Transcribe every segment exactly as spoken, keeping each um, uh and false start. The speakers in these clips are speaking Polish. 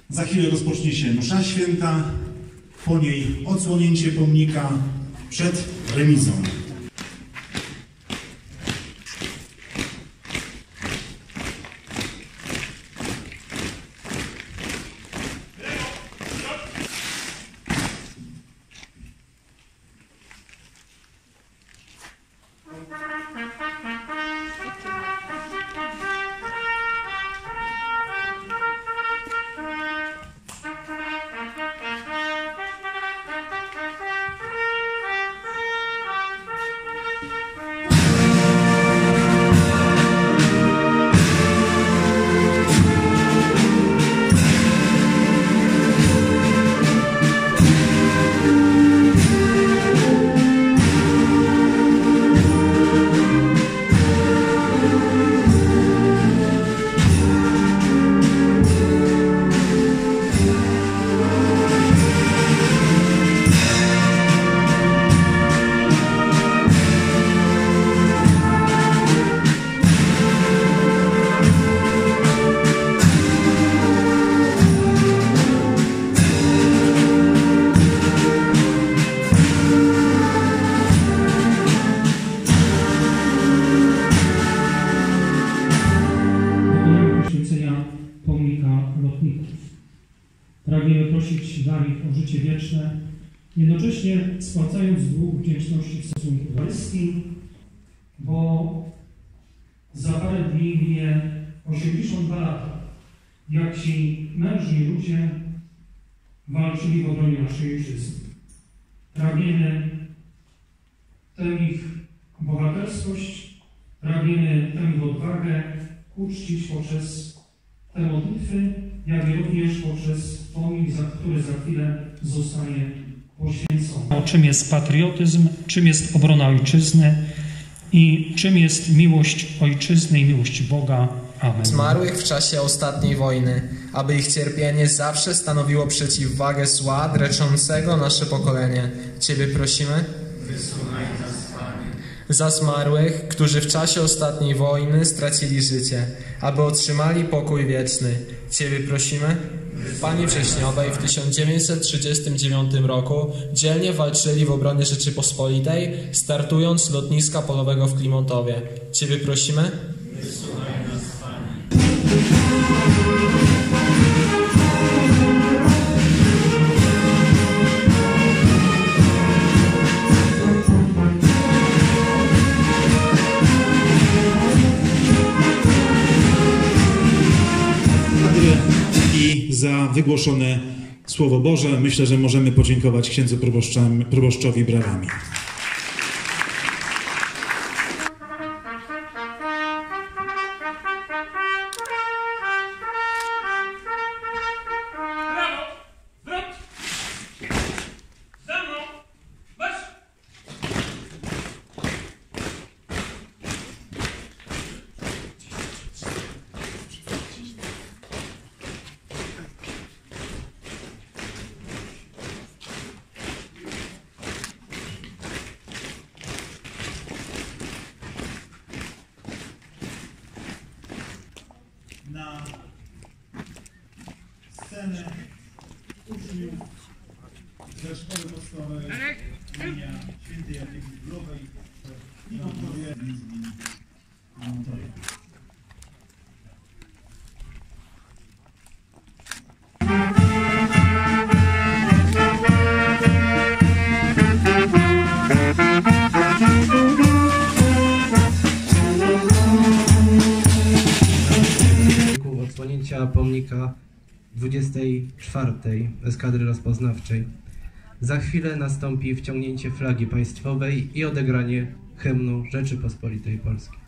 Za chwilę rozpocznie się msza święta, po niej odsłonięcie pomnika przed remizą. Pragniemy prosić dla nich o życie wieczne, jednocześnie spłacając dług wdzięczności w stosunku pańskim, bo za parę dni minie osiemdziesiąt dwa lata, jak ci mężni ludzie walczyli w obronie naszej ojczyzny. Pragniemy tę ich bohaterskość, pragniemy tę ich odwagę uczcić poprzez te modlitwy, jak i również poprzez pomnik, za który za chwilę zostanie poświęcony. Czym jest patriotyzm, czym jest obrona ojczyzny i czym jest miłość ojczyzny i miłość Boga. Amen. Zmarłych w czasie ostatniej wojny, aby ich cierpienie zawsze stanowiło przeciwwagę zła dreczącego nasze pokolenie. Ciebie prosimy. Wysłuchaj nas, Panie. Za zmarłych, którzy w czasie ostatniej wojny stracili życie, aby otrzymali pokój wieczny. Ciebie prosimy. W Pani Wrześniowej w tysiąc dziewięćset trzydziestym dziewiątym roku dzielnie walczyli w obronie Rzeczypospolitej, startując z lotniska polowego w Klimontowie. Ciebie prosimy. Wysłuchaj nas, Panie. I za wygłoszone Słowo Boże myślę, że możemy podziękować księdzu proboszczowi brawami. Na scenę uczniów ze szkoły podstawowej imienia Świętej Jadwigi Królowej i montowie między innymi montowie. Odsłonięcia pomnika dwudziestej czwartej Eskadry Rozpoznawczej. Za chwilę nastąpi wciągnięcie flagi państwowej i odegranie hymnu Rzeczypospolitej Polskiej.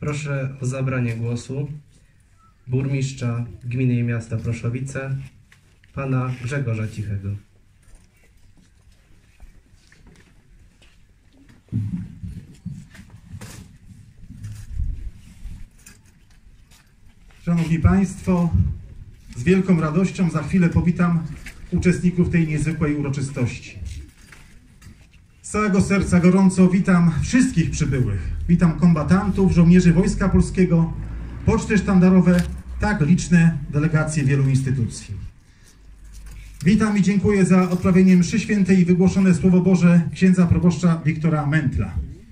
Proszę o zabranie głosu burmistrza gminy i miasta Proszowice, pana Grzegorza Cichego. Szanowni Państwo, z wielką radością za chwilę powitam uczestników tej niezwykłej uroczystości. Z całego serca gorąco witam wszystkich przybyłych. Witam kombatantów, żołnierzy Wojska Polskiego, poczty sztandarowe, tak liczne delegacje wielu instytucji. Witam i dziękuję za odprawienie mszy świętej i wygłoszone Słowo Boże księdza proboszcza Wiktora Mentla.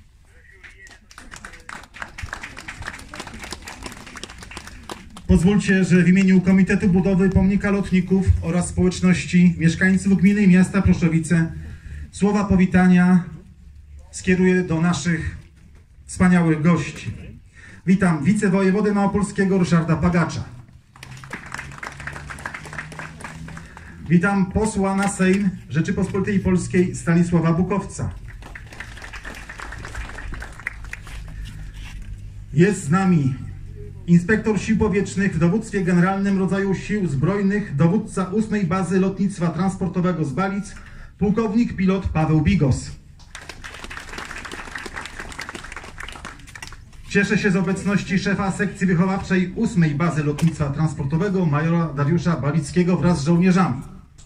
Pozwólcie, że w imieniu Komitetu Budowy Pomnika Lotników oraz społeczności mieszkańców gminy i miasta Proszowice słowa powitania skieruję do naszych wspaniałych gości. Witam wicewojewodę małopolskiego Ryszarda Pagacza. Witam posła na Sejm Rzeczypospolitej Polskiej Stanisława Bukowca. Jest z nami inspektor Sił Powietrznych w Dowództwie Generalnym Rodzaju Sił Zbrojnych, dowódca ósmej Bazy Lotnictwa Transportowego z Balic, pułkownik pilot Paweł Bigos. Cieszę się z obecności szefa sekcji wychowawczej ósmej Bazy Lotnictwa Transportowego, majora Dariusza Balickiego wraz z żołnierzami.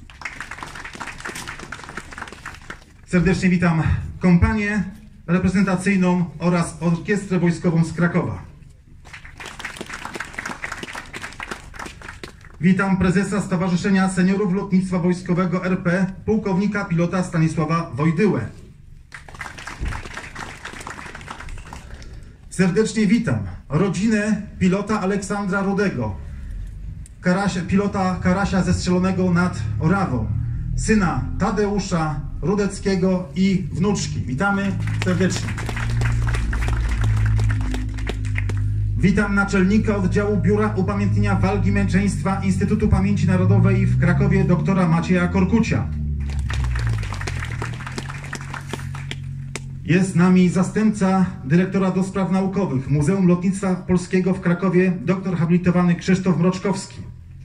Serdecznie witam kompanię reprezentacyjną oraz orkiestrę wojskową z Krakowa. Witam prezesa Stowarzyszenia Seniorów Lotnictwa Wojskowego R P, pułkownika pilota Stanisława Wojdyłę. Serdecznie witam rodzinę pilota Aleksandra Rudego, Karasia, pilota Karasia zestrzelonego nad Orawą, syna Tadeusza Rudeckiego i wnuczki. Witamy serdecznie. Witam naczelnika oddziału Biura Upamiętnienia Walki Męczeństwa Instytutu Pamięci Narodowej w Krakowie doktora Macieja Korkucia. Jest z nami zastępca dyrektora do spraw naukowych Muzeum Lotnictwa Polskiego w Krakowie, doktor habilitowany Krzysztof Mroczkowski.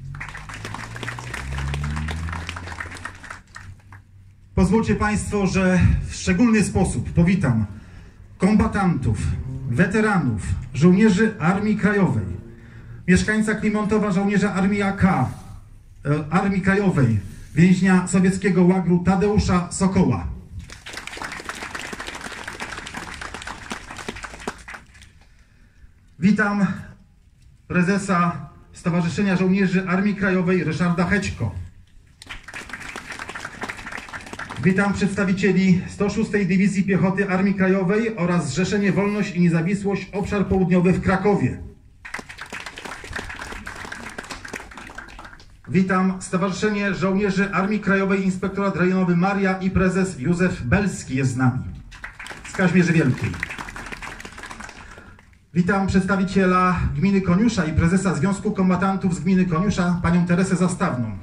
Pozwólcie Państwo, że w szczególny sposób powitam kombatantów, weteranów, żołnierzy Armii Krajowej, mieszkańca Klimontowa, żołnierza Armii A K, Armii Krajowej, więźnia sowieckiego łagru Tadeusza Sokoła. Witam prezesa Stowarzyszenia Żołnierzy Armii Krajowej Ryszarda Hećko. Witam przedstawicieli sto szóstej Dywizji Piechoty Armii Krajowej oraz Zrzeszenie Wolność i Niezawisłość Obszar Południowy w Krakowie. Witam Stowarzyszenie Żołnierzy Armii Krajowej Inspektorat Rejonowy Maria i prezes Józef Belski jest z nami z Kazimierzy Wielkiej. Witam przedstawiciela gminy Koniusza i prezesa Związku Kombatantów z gminy Koniusza, panią Teresę Zastawną.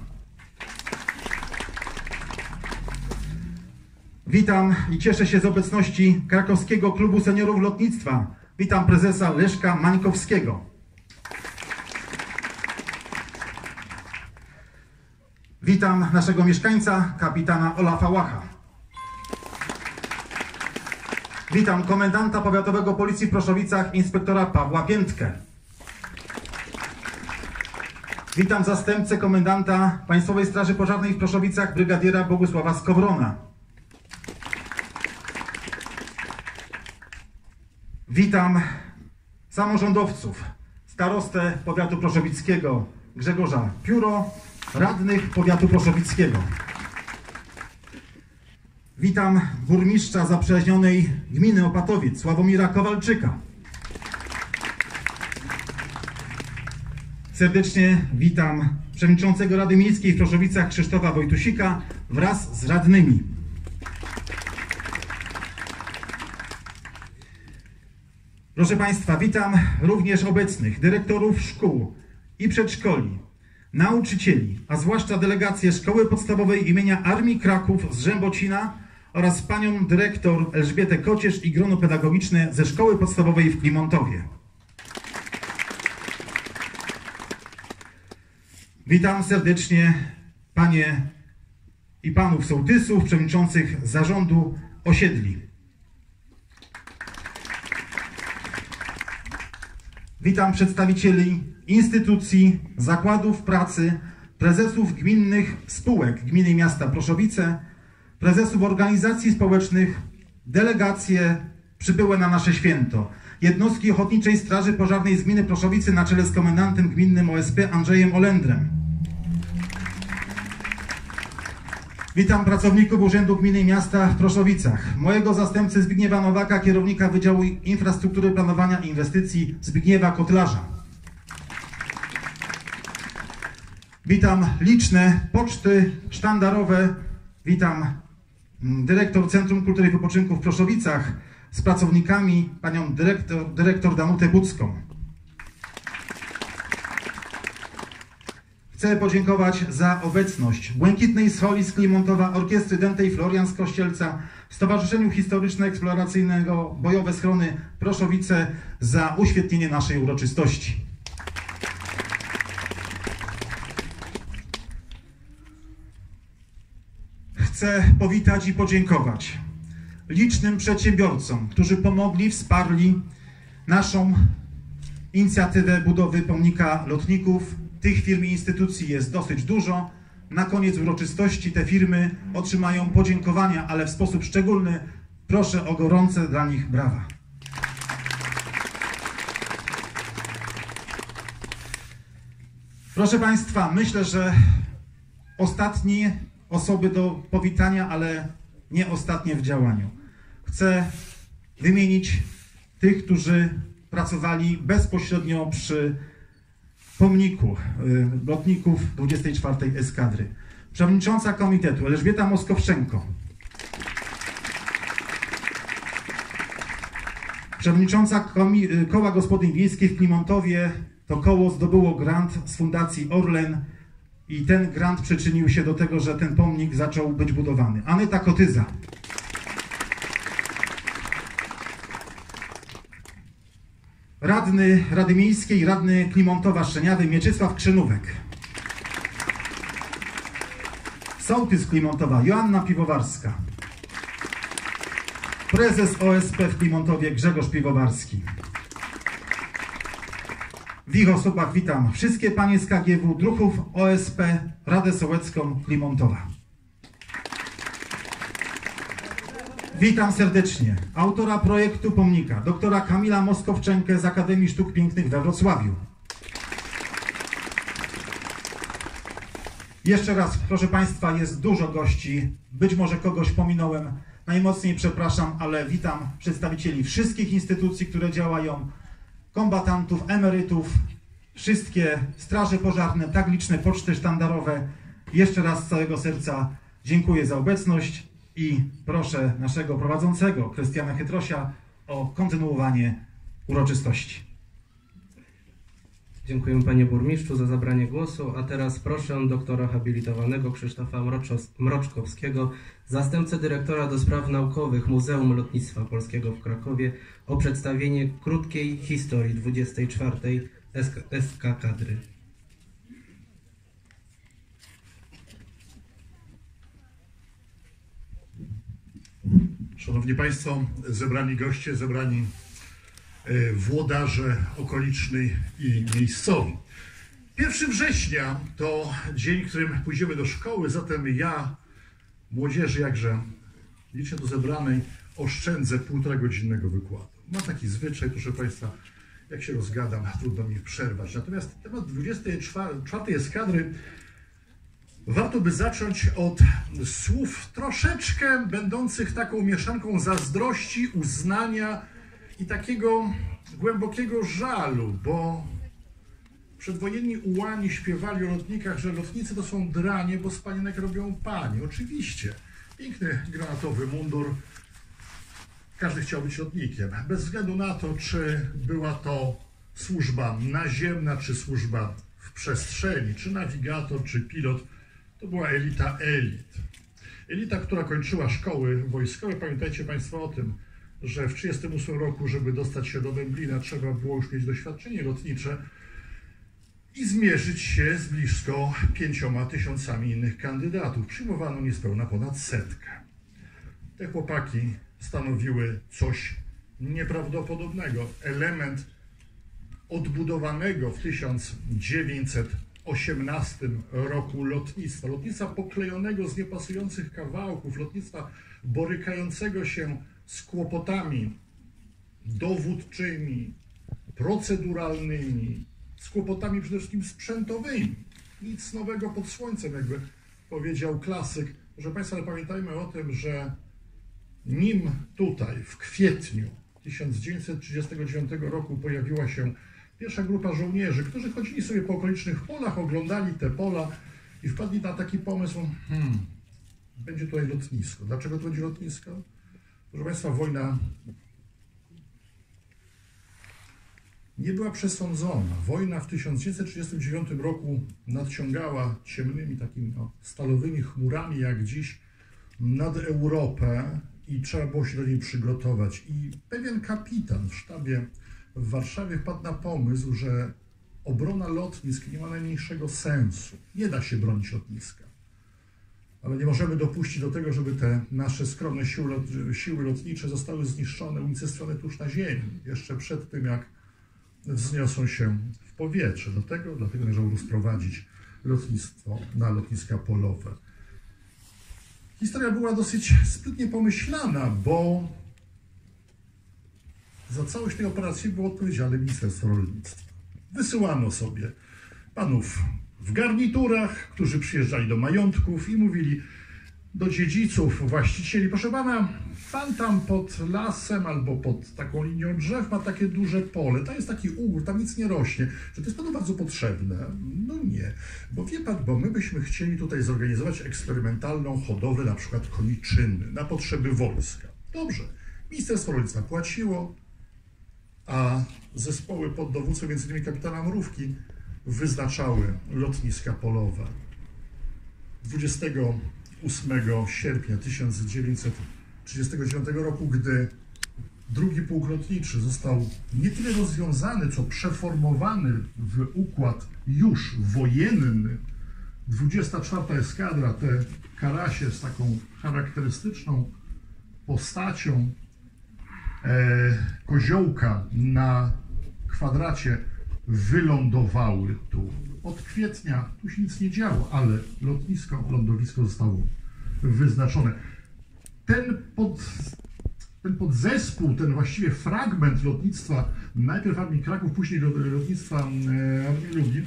Witam i cieszę się z obecności Krakowskiego Klubu Seniorów Lotnictwa. Witam prezesa Leszka Mańkowskiego. Witam naszego mieszkańca, kapitana Olafa Łacha. Witam komendanta powiatowego Policji w Proszowicach, inspektora Pawła Piętkę. Witam zastępcę komendanta Państwowej Straży Pożarnej w Proszowicach, brygadiera Bogusława Skowrona. Witam samorządowców, starostę powiatu proszowickiego Grzegorza Pióro, radnych powiatu proszowickiego. Witam burmistrza zaprzyjaźnionej gminy Opatowiec Sławomira Kowalczyka. Serdecznie witam przewodniczącego Rady Miejskiej w Proszowicach Krzysztofa Wojtusika wraz z radnymi. Proszę Państwa, witam również obecnych dyrektorów szkół i przedszkoli, nauczycieli, a zwłaszcza delegację Szkoły Podstawowej imienia Armii Kraków z Rzębocina oraz panią dyrektor Elżbietę Kociesz i grono pedagogiczne ze Szkoły Podstawowej w Klimontowie. Witam serdecznie panie i panów sołtysów, przewodniczących zarządu osiedli. Witam przedstawicieli instytucji, zakładów pracy, prezesów gminnych spółek Gminy i Miasta Proszowice, prezesów organizacji społecznych, delegacje przybyłe na nasze święto, jednostki Ochotniczej Straży Pożarnej z Gminy Proszowice na czele z komendantem gminnym O S P Andrzejem Olendrem. Witam pracowników Urzędu Gminy i Miasta w Proszowicach, mojego zastępcę Zbigniewa Nowaka, kierownika Wydziału Infrastruktury, Planowania i Inwestycji Zbigniewa Kotlarza. Witam liczne poczty sztandarowe, witam dyrektor Centrum Kultury i Wypoczynku w Proszowicach z pracownikami, panią dyrektor, dyrektor Danutę Budzką. Chcę podziękować za obecność Błękitnej Soli z Klimontowa, Orkiestry Dętej Florian z Kościelca, Stowarzyszeniu Historyczno-Eksploracyjnego Bojowe Schrony Proszowice za uświetnienie naszej uroczystości. Chcę powitać i podziękować licznym przedsiębiorcom, którzy pomogli, wsparli naszą inicjatywę budowy pomnika lotników. Tych firm i instytucji jest dosyć dużo. Na koniec uroczystości te firmy otrzymają podziękowania, ale w sposób szczególny proszę o gorące dla nich brawa. Proszę Państwa, myślę, że ostatnie osoby do powitania, ale nie ostatnie w działaniu. Chcę wymienić tych, którzy pracowali bezpośrednio przy pomniku y, lotników dwudziestej czwartej Eskadry. Przewodnicząca komitetu Elżbieta Moskowczenko. Przewodnicząca komi- Koła Gospodyń Wiejskich w Klimontowie. To koło zdobyło grant z Fundacji Orlen i ten grant przyczynił się do tego, że ten pomnik zaczął być budowany. Anyta Kotyza. Radny Rady Miejskiej, radny Klimontowa Szczeniawy Mieczysław Krzynówek. Sołtys Klimontowa Joanna Piwowarska. Prezes O S P w Klimontowie Grzegorz Piwowarski. W ich osobach witam wszystkie panie z K G W, druhów O S P, Radę Sołecką Klimontowa. Witam serdecznie autora projektu pomnika, doktora Kamila Moskowczenkę z Akademii Sztuk Pięknych we Wrocławiu. Jeszcze raz, proszę Państwa, jest dużo gości, być może kogoś pominąłem, najmocniej przepraszam, ale witam przedstawicieli wszystkich instytucji, które działają, kombatantów, emerytów, wszystkie straże pożarne, tak liczne poczty sztandarowe. Jeszcze raz z całego serca dziękuję za obecność i proszę naszego prowadzącego, Krystiana Chytrosia, o kontynuowanie uroczystości. Dziękuję panie burmistrzu za zabranie głosu, a teraz proszę doktora habilitowanego Krzysztofa Mroczos- Mroczkowskiego, zastępcę dyrektora do spraw naukowych Muzeum Lotnictwa Polskiego w Krakowie o przedstawienie krótkiej historii dwudziestej czwartej Eskadry. Szanowni Państwo, zebrani goście, zebrani włodarze okoliczni i miejscowi. pierwszego września to dzień, w którym pójdziemy do szkoły, zatem ja, młodzieży jakże licznie do zebranej, oszczędzę półtora godzinnego wykładu. Mam taki zwyczaj, proszę Państwa, jak się rozgadam, trudno mi przerwać. Natomiast temat dwudziestej czwartej Eskadry warto by zacząć od słów troszeczkę będących taką mieszanką zazdrości, uznania i takiego głębokiego żalu, bo przedwojenni ułani śpiewali o lotnikach, że lotnicy to są dranie, bo z panienek robią panie. Oczywiście, piękny granatowy mundur, każdy chciał być lotnikiem, bez względu na to, czy była to służba naziemna, czy służba w przestrzeni, czy nawigator, czy pilot, to była elita elit. Elita, która kończyła szkoły wojskowe. Pamiętajcie Państwo o tym, że w tysiąc dziewięćset trzydziestym ósmym roku, żeby dostać się do Dęblina, trzeba było już mieć doświadczenie lotnicze. i zmierzyć się z blisko pięcioma tysiącami innych kandydatów. Przyjmowano niespełna ponad setkę. Te chłopaki stanowiły coś nieprawdopodobnego. Element odbudowanego w tysiąc dziewięćset osiemnastym roku lotnictwa. Lotnictwa poklejonego z niepasujących kawałków, lotnictwa borykającego się z kłopotami dowódczymi, proceduralnymi, z kłopotami przede wszystkim sprzętowymi. Nic nowego pod słońcem, jakby powiedział klasyk. Proszę Państwa, ale pamiętajmy o tym, że nim tutaj w kwietniu tysiąc dziewięćset trzydziestego dziewiątego roku pojawiła się pierwsza grupa żołnierzy, którzy chodzili sobie po okolicznych polach, oglądali te pola i wpadli na taki pomysł, hmm, będzie tutaj lotnisko. Dlaczego to będzie lotnisko? Proszę Państwa, wojna nie była przesądzona. Wojna w tysiąc dziewięćset trzydziestym dziewiątym roku nadciągała ciemnymi, takimi no, stalowymi chmurami, jak dziś, nad Europę i trzeba było się do niej przygotować. I pewien kapitan w sztabie w Warszawie wpadł na pomysł, że obrona lotnisk nie ma najmniejszego sensu. Nie da się bronić lotniska. Ale nie możemy dopuścić do tego, żeby te nasze skromne siły, lot, siły lotnicze zostały zniszczone, unicestwione tuż na ziemi, jeszcze przed tym, jak wzniosą się w powietrze. Do tego, dlatego należało rozprowadzić lotnictwo na lotniska polowe. Historia była dosyć sprytnie pomyślana, bo za całość tej operacji było odpowiedzialne Ministerstwo Rolnictwa. Wysyłano sobie panów w garniturach, którzy przyjeżdżali do majątków i mówili do dziedziców, właścicieli, proszę pana, pan tam pod lasem albo pod taką linią drzew ma takie duże pole, to jest taki ugór, tam nic nie rośnie, że to jest panu bardzo potrzebne. No nie, bo wie pan, bo my byśmy chcieli tutaj zorganizować eksperymentalną hodowlę na przykład koniczyny na potrzeby wojska. Dobrze, Ministerstwo Rolnictwa płaciło, a zespoły pod dowództwem między innymi kapitana Mrówki wyznaczały lotniska polowe. dwudziestego ósmego sierpnia tysiąc dziewięćset trzydziestego dziewiątego roku, gdy drugi pułk lotniczy został nie tyle rozwiązany, co przeformowany w układ już wojenny, dwudziesta czwarta eskadra, te karasie z taką charakterystyczną postacią e, koziołka na kwadracie wylądowały tu. Od kwietnia tu się nic nie działo, ale lotnisko, lądowisko zostało wyznaczone. Ten, pod, ten podzespół, ten właściwie fragment lotnictwa, najpierw Armii Kraków, później lotnictwa Armii Lublin,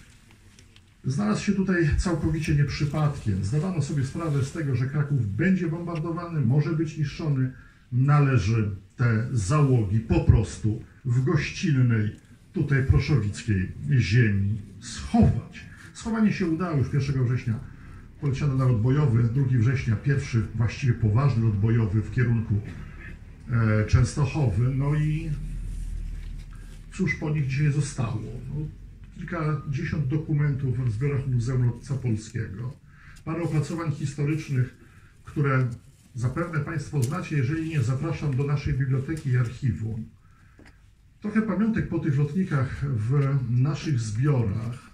znalazł się tutaj całkowicie nieprzypadkiem. Zdawano sobie sprawę z tego, że Kraków będzie bombardowany, może być niszczony. Należy te załogi po prostu w gościnnej, tutaj proszowickiej ziemi schować. Schowanie się udało już pierwszego września. Poleciano na lot bojowy, drugiego września pierwszy właściwie poważny lot bojowy w kierunku e, Częstochowy. No i cóż po nich dzisiaj zostało? No, kilkadziesiąt dokumentów w zbiorach Muzeum Lotnictwa Polskiego, parę opracowań historycznych, które zapewne Państwo znacie, jeżeli nie, zapraszam do naszej biblioteki i archiwum. Trochę pamiątek po tych lotnikach w naszych zbiorach.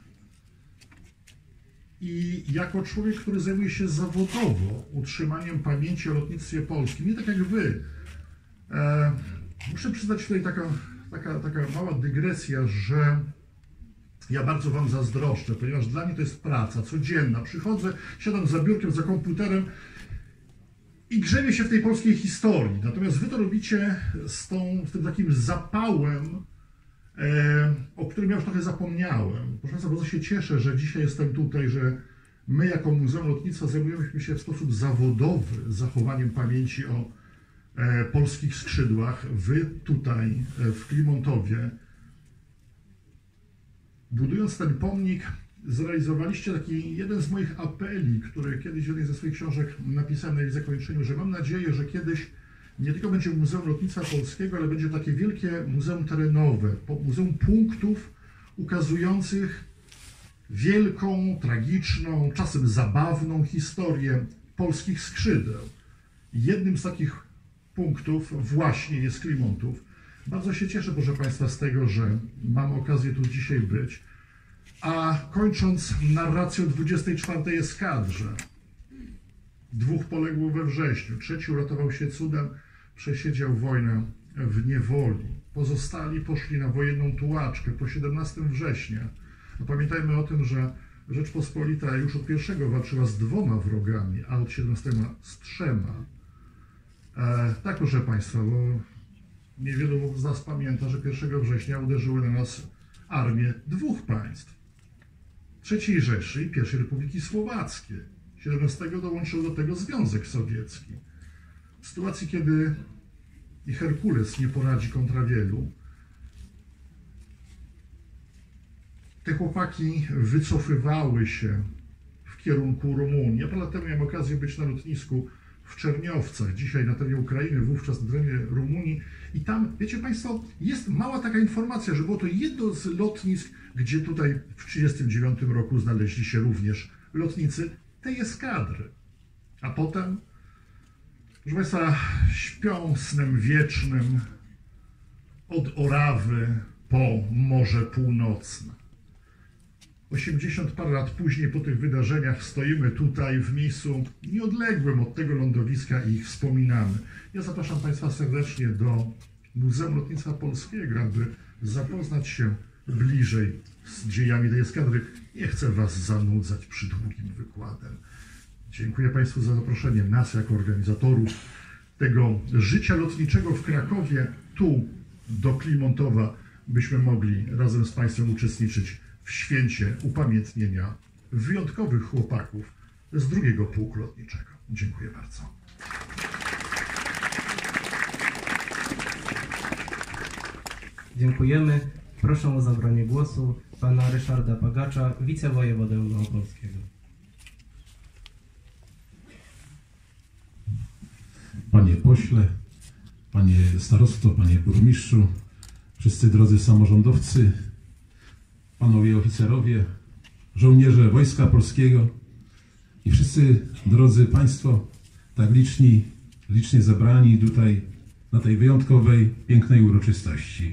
I jako człowiek, który zajmuje się zawodowo utrzymaniem pamięci o lotnictwie polskim, nie tak jak wy, e, muszę przyznać tutaj taka, taka, taka mała dygresja, że ja bardzo wam zazdroszczę, ponieważ dla mnie to jest praca codzienna. Przychodzę, siadam za biurkiem, za komputerem i grzebię się w tej polskiej historii. Natomiast wy to robicie z, tą, z tym takim zapałem, e, o którym ja już trochę zapomniałem. Proszę Państwa, bardzo się cieszę, że dzisiaj jestem tutaj, że my jako Muzeum Lotnictwa zajmujemy się w sposób zawodowy zachowaniem pamięci o e, polskich skrzydłach. Wy tutaj e, w Klimontowie, budując ten pomnik, zrealizowaliście taki jeden z moich apeli, który kiedyś w jednej ze swoich książek napisałem na jej zakończeniu, że mam nadzieję, że kiedyś nie tylko będzie Muzeum Lotnictwa Polskiego, ale będzie takie wielkie muzeum terenowe, muzeum punktów ukazujących wielką, tragiczną, czasem zabawną historię polskich skrzydeł. Jednym z takich punktów właśnie jest Klimontów. Bardzo się cieszę, proszę Państwa, z tego, że mam okazję tu dzisiaj być. A kończąc narrację o dwudziestej czwartej eskadrze, dwóch poległo we wrześniu, trzeci uratował się cudem, przesiedział wojnę w niewoli. Pozostali poszli na wojenną tułaczkę po siedemnastego września. No pamiętajmy o tym, że Rzeczpospolita już od pierwszego walczyła z dwoma wrogami, a od siedemnastego z trzema. E, tak, proszę Państwa, bo niewielu z nas pamięta, że pierwszego września uderzyły na nas armie dwóch państw. trzeciej Rzeszy i pierwszej Republiki Słowackiej. siedemnastego dołączył do tego Związek Sowiecki. W sytuacji, kiedy i Herkules nie poradzi kontra wielu, te chłopaki wycofywały się w kierunku Rumunii. Ja parę lat temu miałem okazję być na lotnisku w Czerniowcach, dzisiaj na terenie Ukrainy, wówczas na terenie Rumunii. I tam, wiecie Państwo, jest mała taka informacja, że było to jedno z lotnisk, gdzie tutaj w tysiąc dziewięćset trzydziestym dziewiątym roku znaleźli się również lotnicy tej eskadry. A potem, proszę Państwa, śpią snem wiecznym od Orawy po Morze Północne. osiemdziesiąt parę lat później po tych wydarzeniach stoimy tutaj w miejscu nieodległym od tego lądowiska i ich wspominamy. Ja zapraszam Państwa serdecznie do Muzeum Lotnictwa Polskiego, aby zapoznać się bliżej z dziejami tej eskadry. Nie chcę Was zanudzać przydługim wykładem. Dziękuję Państwu za zaproszenie nas jako organizatorów tego życia lotniczego w Krakowie, tu do Klimontowa, byśmy mogli razem z Państwem uczestniczyć w święcie upamiętnienia wyjątkowych chłopaków z drugiego pułku lotniczego. Dziękuję bardzo. Dziękujemy. Proszę o zabranie głosu pana Ryszarda Pagacza, wicewojewodę małopolskiego. Panie pośle, panie starosto, panie burmistrzu, wszyscy drodzy samorządowcy, panowie oficerowie, żołnierze Wojska Polskiego i wszyscy drodzy Państwo, tak liczni, licznie zebrani tutaj na tej wyjątkowej, pięknej uroczystości.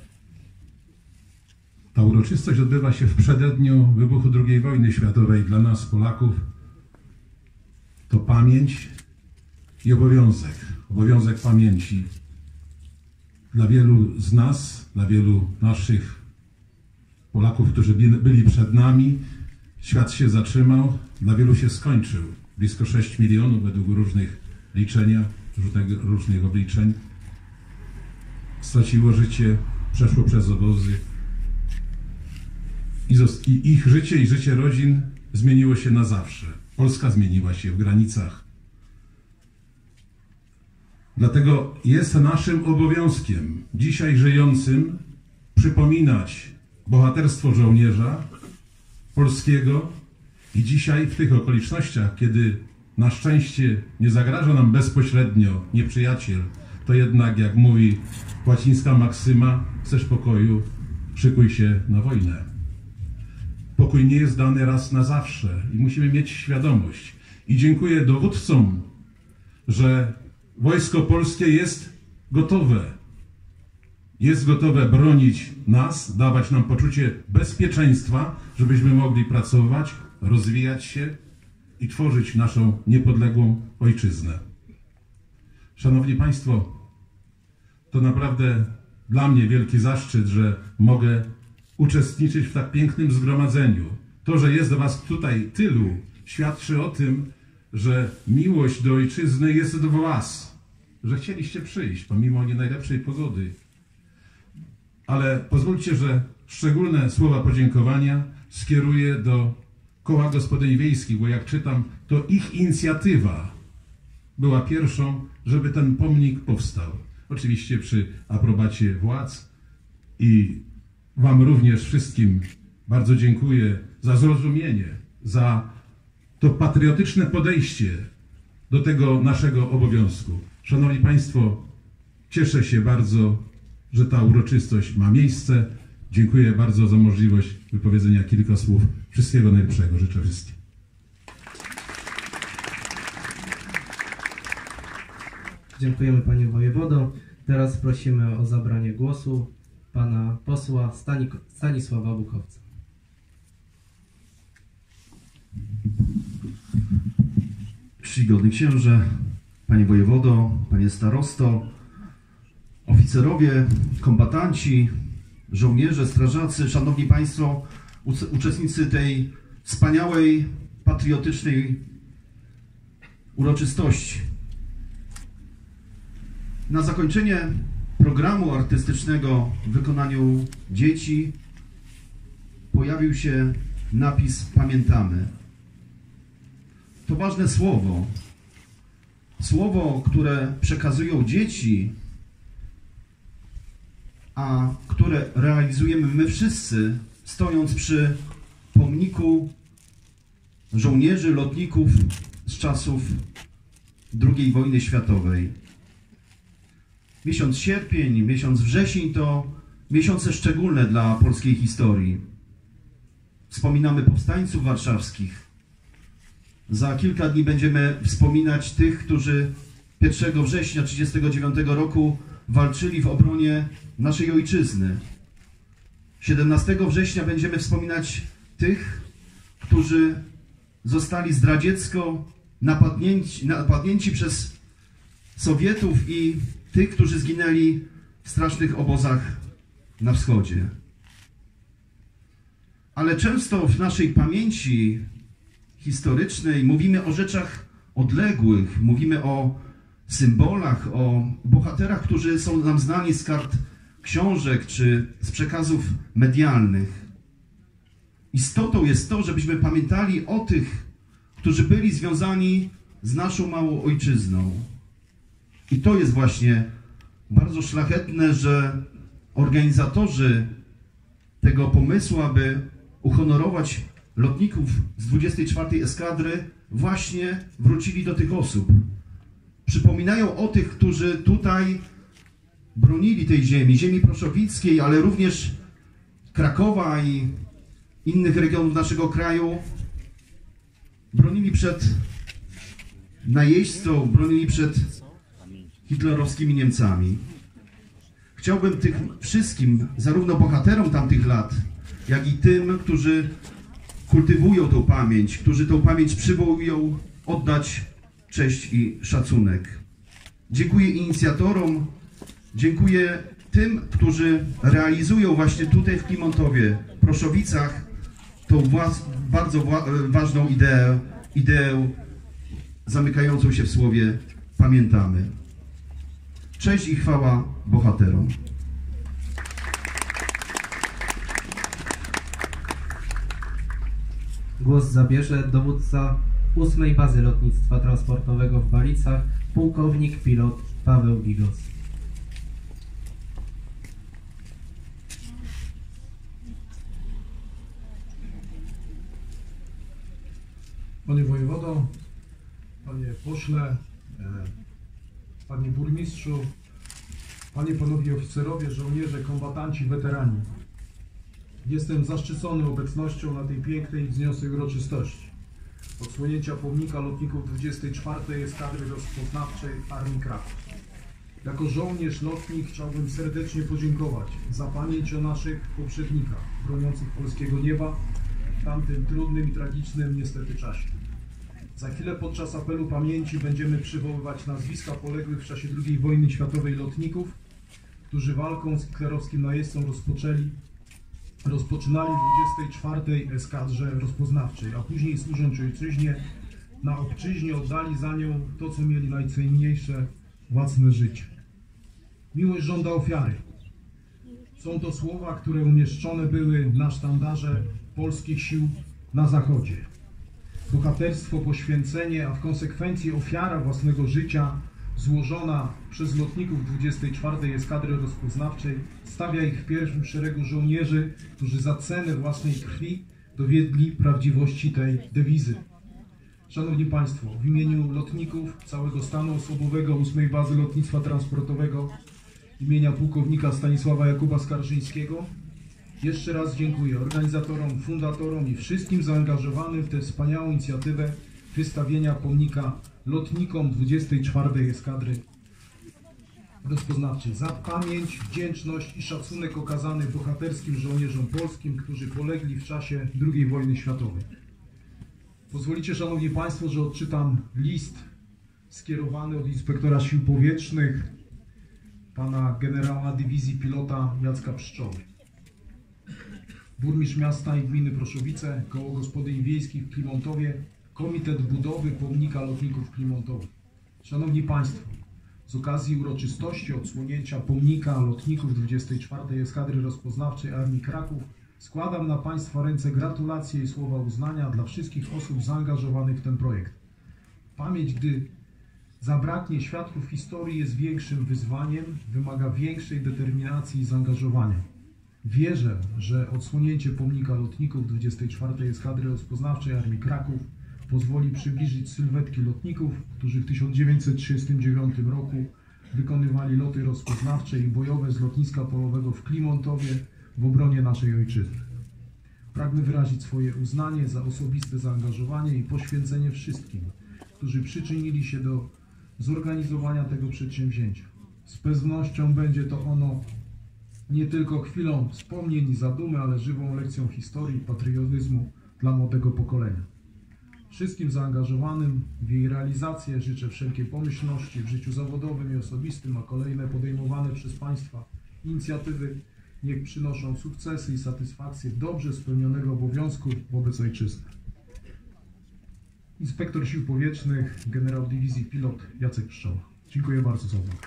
Ta uroczystość odbywa się w przededniu wybuchu drugiej wojny światowej. Dla nas, Polaków, to pamięć i obowiązek. Obowiązek pamięci. Dla wielu z nas, dla wielu naszych Polaków, którzy byli przed nami, świat się zatrzymał, dla wielu się skończył. Blisko sześć milionów według różnych liczenia, różnych, różnych obliczeń straciło życie, przeszło przez obozy. I, I ich życie i życie rodzin zmieniło się na zawsze. Polska zmieniła się w granicach. Dlatego jest naszym obowiązkiem, dzisiaj żyjącym, przypominać bohaterstwo żołnierza polskiego i dzisiaj w tych okolicznościach, kiedy na szczęście nie zagraża nam bezpośrednio nieprzyjaciel, to jednak, jak mówi łacińska maksyma, chcesz pokoju, szykuj się na wojnę. Pokój nie jest dany raz na zawsze i musimy mieć świadomość. I dziękuję dowódcom, że Wojsko Polskie jest gotowe. Jest gotowe bronić nas, dawać nam poczucie bezpieczeństwa, żebyśmy mogli pracować, rozwijać się i tworzyć naszą niepodległą ojczyznę. Szanowni Państwo, to naprawdę dla mnie wielki zaszczyt, że mogę uczestniczyć w tak pięknym zgromadzeniu. To, że jest Was tutaj tylu, świadczy o tym, że miłość do ojczyzny jest w Was, że chcieliście przyjść pomimo nie najlepszej pogody. Ale pozwólcie, że szczególne słowa podziękowania skieruję do Koła Gospodyń Wiejskich, bo jak czytam, to ich inicjatywa była pierwszą, żeby ten pomnik powstał. Oczywiście przy aprobacie władz i Wam również wszystkim bardzo dziękuję za zrozumienie, za to patriotyczne podejście do tego naszego obowiązku. Szanowni Państwo, cieszę się bardzo, że ta uroczystość ma miejsce. Dziękuję bardzo za możliwość wypowiedzenia kilka słów. Wszystkiego najlepszego. Życzę wszystkim. Dziękujemy Panie Wojewodo. Teraz prosimy o zabranie głosu pana posła Stani- Stanisława Bukowca. czcigodny księże, panie wojewodo, panie starosto, oficerowie, kombatanci, żołnierze, strażacy, szanowni państwo, uczestnicy tej wspaniałej, patriotycznej uroczystości. Na zakończenie programu artystycznego w wykonaniu dzieci pojawił się napis "Pamiętamy". To ważne słowo, słowo, które przekazują dzieci, a które realizujemy my wszyscy, stojąc przy pomniku żołnierzy, lotników z czasów drugiej wojny światowej. Miesiąc sierpień, miesiąc wrzesień to miesiące szczególne dla polskiej historii. Wspominamy powstańców warszawskich. Za kilka dni będziemy wspominać tych, którzy pierwszego września tysiąc dziewięćset trzydziestego dziewiątego roku walczyli w obronie naszej ojczyzny. siedemnastego września będziemy wspominać tych, którzy zostali zdradziecko napadnięci, napadnięci przez Sowietów i tych, którzy zginęli w strasznych obozach na wschodzie. Ale często w naszej pamięci historycznej mówimy o rzeczach odległych, mówimy o symbolach, o bohaterach, którzy są nam znani z kart książek czy z przekazów medialnych. Istotą jest to, żebyśmy pamiętali o tych, którzy byli związani z naszą małą ojczyzną. I to jest właśnie bardzo szlachetne, że organizatorzy tego pomysłu, aby uhonorować lotników z dwudziestej czwartej Eskadry, właśnie wrócili do tych osób. Przypominają o tych, którzy tutaj bronili tej ziemi, ziemi proszowickiej, ale również Krakowa i innych regionów naszego kraju. Bronili przed najeźdźcą, bronili przed hitlerowskimi Niemcami. Chciałbym tym wszystkim, zarówno bohaterom tamtych lat, jak i tym, którzy kultywują tą pamięć, którzy tą pamięć przywołują, oddać cześć i szacunek. Dziękuję inicjatorom, dziękuję tym, którzy realizują właśnie tutaj w Klimontowie, Proszowicach, tą bardzo ważną ideę, ideę zamykającą się w słowie "Pamiętamy". Cześć i chwała bohaterom. Głos zabierze dowódca ósmej Bazy Lotnictwa Transportowego w Balicach, pułkownik pilot Paweł Bigos. Panie wojewodo, panie pośle, panie burmistrzu, panie, panowie oficerowie, żołnierze, kombatanci, weterani. Jestem zaszczycony obecnością na tej pięknej i wzniosłej uroczystości odsłonięcia pomnika lotników dwudziestej czwartej Eskadry Rozpoznawczej Armii Kraków. Jako żołnierz lotnik chciałbym serdecznie podziękować za pamięć o naszych poprzednikach broniących polskiego nieba w tamtym trudnym i tragicznym niestety czasie. Za chwilę podczas apelu pamięci będziemy przywoływać nazwiska poległych w czasie drugiej wojny światowej lotników, którzy walką z hitlerowskim najeźdźcą rozpoczęli, rozpoczynali w dwudziestej czwartej Eskadrze Rozpoznawczej, a później służąc ojczyźnie, na obczyźnie oddali za nią to, co mieli najcenniejsze, własne życie. Miłość żąda ofiary. Są to słowa, które umieszczone były na sztandarze polskich sił na zachodzie. Bohaterstwo, poświęcenie, a w konsekwencji ofiara własnego życia złożona przez lotników dwudziestej czwartej Eskadry Rozpoznawczej stawia ich w pierwszym szeregu żołnierzy, którzy za cenę własnej krwi dowiedli prawdziwości tej dewizy. Szanowni Państwo, w imieniu lotników całego stanu osobowego ósmej Bazy Lotnictwa Transportowego imienia pułkownika Stanisława Jakuba Skarżyńskiego jeszcze raz dziękuję organizatorom, fundatorom i wszystkim zaangażowanym w tę wspaniałą inicjatywę wystawienia pomnika lotnikom dwudziestej czwartej Eskadry Rozpoznawczej za pamięć, wdzięczność i szacunek okazany bohaterskim żołnierzom polskim, którzy polegli w czasie drugiej wojny światowej. Pozwolicie, Szanowni Państwo, że odczytam list skierowany od inspektora sił powietrznych, pana generała dywizji pilota Jacka Pszczoły. Burmistrz miasta i gminy Proszowice, Koło Gospodyń Wiejskich w Klimontowie, Komitet Budowy Pomnika Lotników Klimontowych. Szanowni Państwo, z okazji uroczystości odsłonięcia pomnika lotników dwudziestej czwartej Eskadry Rozpoznawczej Armii Kraków składam na Państwa ręce gratulacje i słowa uznania dla wszystkich osób zaangażowanych w ten projekt. Pamięć, gdy zabraknie świadków historii, jest większym wyzwaniem, wymaga większej determinacji i zaangażowania. Wierzę, że odsłonięcie pomnika lotników dwudziestej czwartej Eskadry Rozpoznawczej Armii Kraków pozwoli przybliżyć sylwetki lotników, którzy w tysiąc dziewięćset trzydziestym dziewiątym roku wykonywali loty rozpoznawcze i bojowe z lotniska polowego w Klimontowie w obronie naszej ojczyzny. Pragnę wyrazić swoje uznanie za osobiste zaangażowanie i poświęcenie wszystkim, którzy przyczynili się do zorganizowania tego przedsięwzięcia. Z pewnością będzie to ono nie tylko chwilą wspomnień i zadumy, ale żywą lekcją historii i patriotyzmu dla młodego pokolenia. Wszystkim zaangażowanym w jej realizację życzę wszelkiej pomyślności w życiu zawodowym i osobistym, a kolejne podejmowane przez Państwa inicjatywy niech przynoszą sukcesy i satysfakcję dobrze spełnionego obowiązku wobec ojczyzny. Inspektor Sił Powietrznych, generał dywizji pilot Jacek Pszczoła. Dziękuję bardzo za uwagę.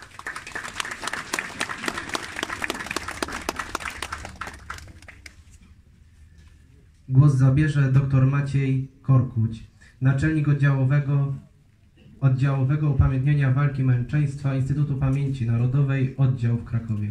Głos zabierze dr Maciej Korkuć, naczelnik oddziałowego, oddziałowego upamiętnienia walki męczeństwa Instytutu Pamięci Narodowej, oddział w Krakowie.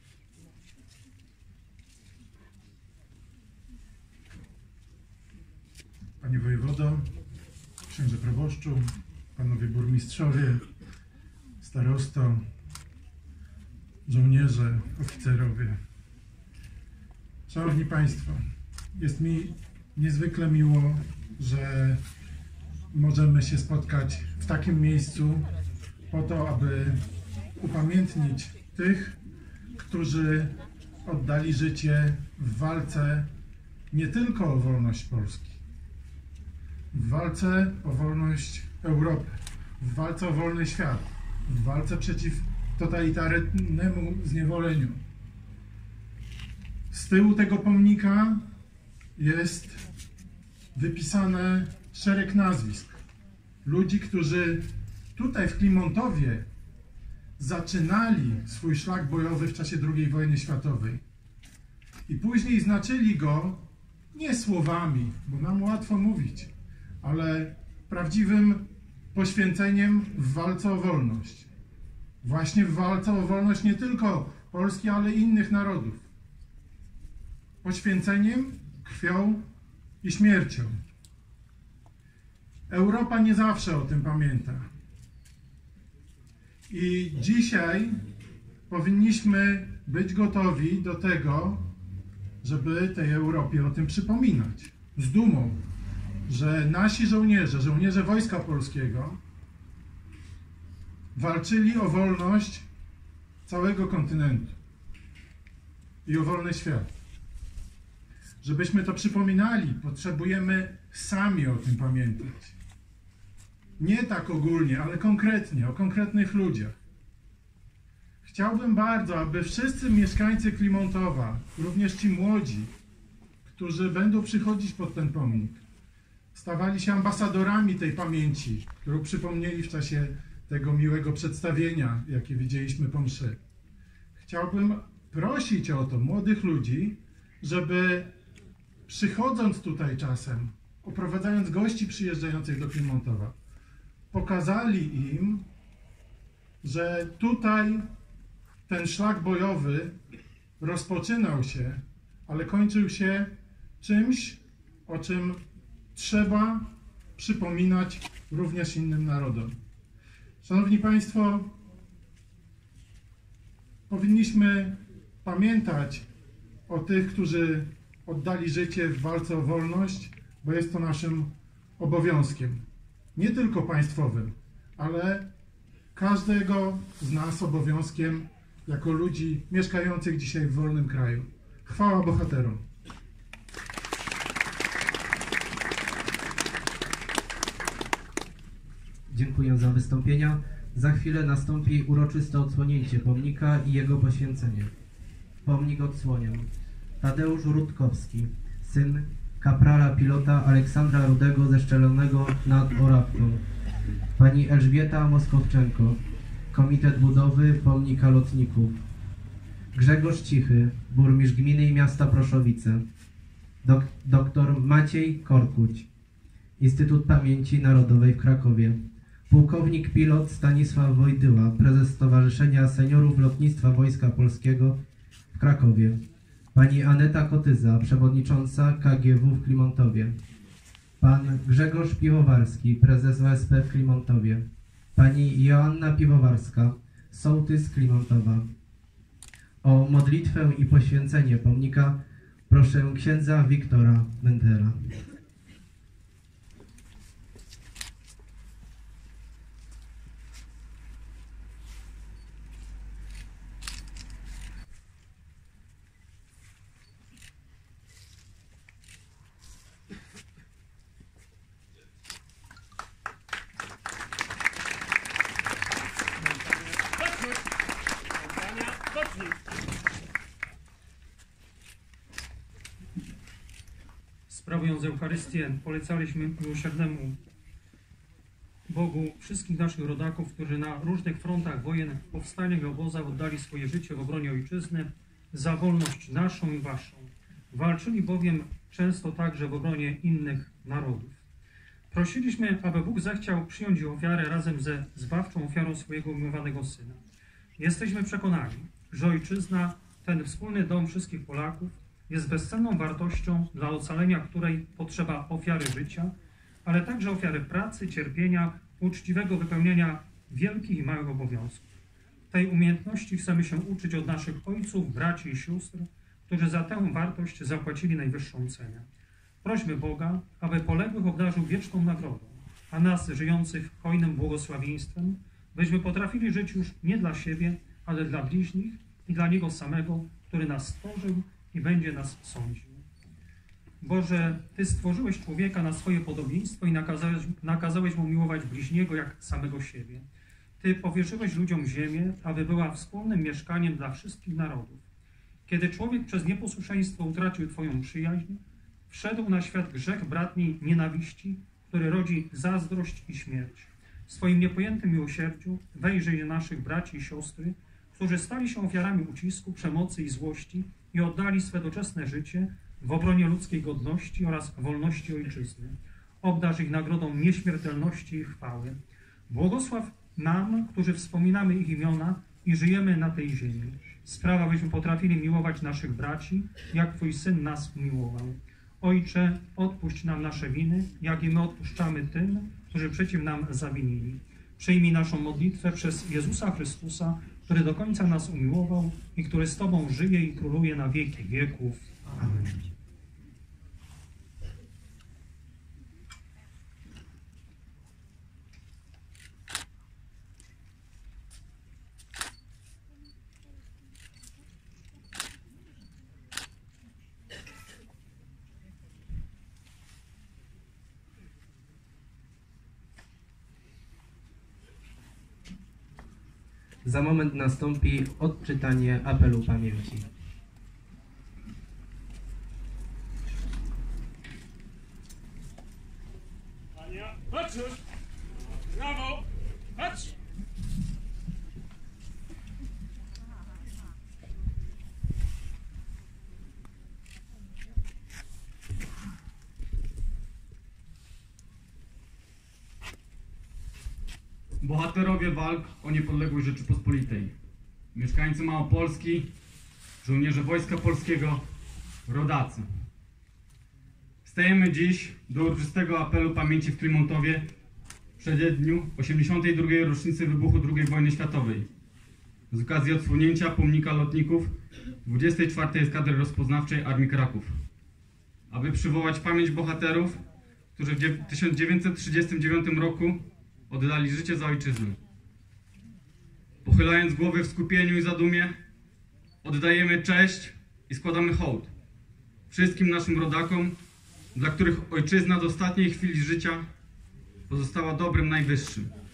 Panie wojewodo, księże proboszczu, panowie burmistrzowie, starosto, żołnierze, oficerowie. Szanowni Państwo, jest mi niezwykle miło, że możemy się spotkać w takim miejscu po to, aby upamiętnić tych, którzy oddali życie w walce nie tylko o wolność Polski, w walce o wolność Europy, w walce o wolny świat, w walce przeciw totalitarnemu zniewoleniu. Z tyłu tego pomnika jest wypisane szereg nazwisk ludzi, którzy tutaj w Klimontowie zaczynali swój szlak bojowy w czasie drugiej wojny światowej i później znaczyli go nie słowami, bo nam łatwo mówić, ale prawdziwym poświęceniem w walce o wolność. Właśnie w walce o wolność nie tylko Polski, ale i innych narodów. Poświęceniem, krwią i śmiercią. Europa nie zawsze o tym pamięta. I dzisiaj powinniśmy być gotowi do tego, żeby tej Europie o tym przypominać. Z dumą, że nasi żołnierze, żołnierze Wojska Polskiego walczyli o wolność całego kontynentu i o wolny świat. Żebyśmy to przypominali, potrzebujemy sami o tym pamiętać. Nie tak ogólnie, ale konkretnie, o konkretnych ludziach. Chciałbym bardzo, aby wszyscy mieszkańcy Klimontowa, również ci młodzi, którzy będą przychodzić pod ten pomnik, stawali się ambasadorami tej pamięci, którą przypomnieli w czasie tego miłego przedstawienia, jakie widzieliśmy po mszy. Chciałbym prosić o to młodych ludzi, żeby przychodząc tutaj czasem, oprowadzając gości przyjeżdżających do Klimontowa, pokazali im, że tutaj ten szlak bojowy rozpoczynał się, ale kończył się czymś, o czym trzeba przypominać również innym narodom. Szanowni Państwo, powinniśmy pamiętać o tych, którzy oddali życie w walce o wolność, bo jest to naszym obowiązkiem. Nie tylko państwowym, ale każdego z nas obowiązkiem jako ludzi mieszkających dzisiaj w wolnym kraju. Chwała bohaterom! Dziękuję za wystąpienia. Za chwilę nastąpi uroczyste odsłonięcie pomnika i jego poświęcenie. Pomnik odsłonią Tadeusz Rutkowski, syn kaprala pilota Aleksandra Rudego zeszczelonego nad Orawką. Pani Elżbieta Moskowczenko, Komitet Budowy Pomnika Lotników. Grzegorz Cichy, burmistrz gminy i miasta Proszowice. Dok doktor Maciej Korkuć, Instytut Pamięci Narodowej w Krakowie. Pułkownik pilot Stanisław Wojdyła, prezes Stowarzyszenia Seniorów Lotnictwa Wojska Polskiego w Krakowie. Pani Aneta Kotyza, przewodnicząca K G W w Klimontowie. Pan Grzegorz Piwowarski, prezes O S P w Klimontowie. Pani Joanna Piwowarska, sołtys Klimontowa. O modlitwę i poświęcenie pomnika proszę księdza Wiktora Mentera. Sprawując Eucharystię, polecaliśmy miłosiernemu Bogu wszystkich naszych rodaków, którzy na różnych frontach wojen, powstaniach i obozach oddali swoje życie w obronie ojczyzny za wolność naszą i waszą. Walczyli bowiem często także w obronie innych narodów. Prosiliśmy, aby Bóg zechciał przyjąć ich ofiarę razem ze zbawczą ofiarą swojego umiłowanego Syna. Jesteśmy przekonani, że ojczyzna, ten wspólny dom wszystkich Polaków, jest bezcenną wartością, dla ocalenia której potrzeba ofiary życia, ale także ofiary pracy, cierpienia, uczciwego wypełnienia wielkich i małych obowiązków. Tej umiejętności chcemy się uczyć od naszych ojców, braci i sióstr, którzy za tę wartość zapłacili najwyższą cenę. Prośmy Boga, aby poległych obdarzył wieczną nagrodą, a nas, żyjących hojnym błogosławieństwem, byśmy potrafili żyć już nie dla siebie, ale dla bliźnich i dla Niego samego, który nas stworzył i będzie nas sądził. Boże, Ty stworzyłeś człowieka na swoje podobieństwo i nakazałeś, nakazałeś mu miłować bliźniego jak samego siebie. Ty powierzyłeś ludziom ziemię, aby była wspólnym mieszkaniem dla wszystkich narodów. Kiedy człowiek przez nieposłuszeństwo utracił Twoją przyjaźń, wszedł na świat grzech bratniej nienawiści, który rodzi zazdrość i śmierć. W swoim niepojętym miłosierdziu wejrzyj na naszych braci i siostry, którzy stali się ofiarami ucisku, przemocy i złości i oddali swe doczesne życie w obronie ludzkiej godności oraz wolności ojczyzny. Obdarz ich nagrodą nieśmiertelności i chwały. Błogosław nam, którzy wspominamy ich imiona i żyjemy na tej ziemi. Sprawa, byśmy potrafili miłować naszych braci, jak Twój Syn nas umiłował. Ojcze, odpuść nam nasze winy, jak i my odpuszczamy tym, którzy przeciw nam zawinili. Przyjmij naszą modlitwę przez Jezusa Chrystusa, który do końca nas umiłował i który z Tobą żyje i króluje na wieki wieków. Amen. Za moment nastąpi odczytanie apelu pamięci. Ania, patrz! Brawo! Patrz! Bohaterowie walk o niepodległość Rzeczypospolitej, mieszkańcy Małopolski, żołnierze Wojska Polskiego, rodacy. Stajemy dziś do uroczystego apelu pamięci w Klimontowie w przededniu osiemdziesiątej drugiej rocznicy wybuchu drugiej wojny światowej z okazji odsłonięcia pomnika lotników dwudziestej czwartej Eskadry Rozpoznawczej Armii Kraków, aby przywołać pamięć bohaterów, którzy w tysiąc dziewięćset trzydziestym dziewiątym roku oddali życie za ojczyznę. Pochylając głowy w skupieniu i zadumie, oddajemy cześć i składamy hołd wszystkim naszym rodakom, dla których ojczyzna do ostatniej chwili życia pozostała dobrem najwyższym.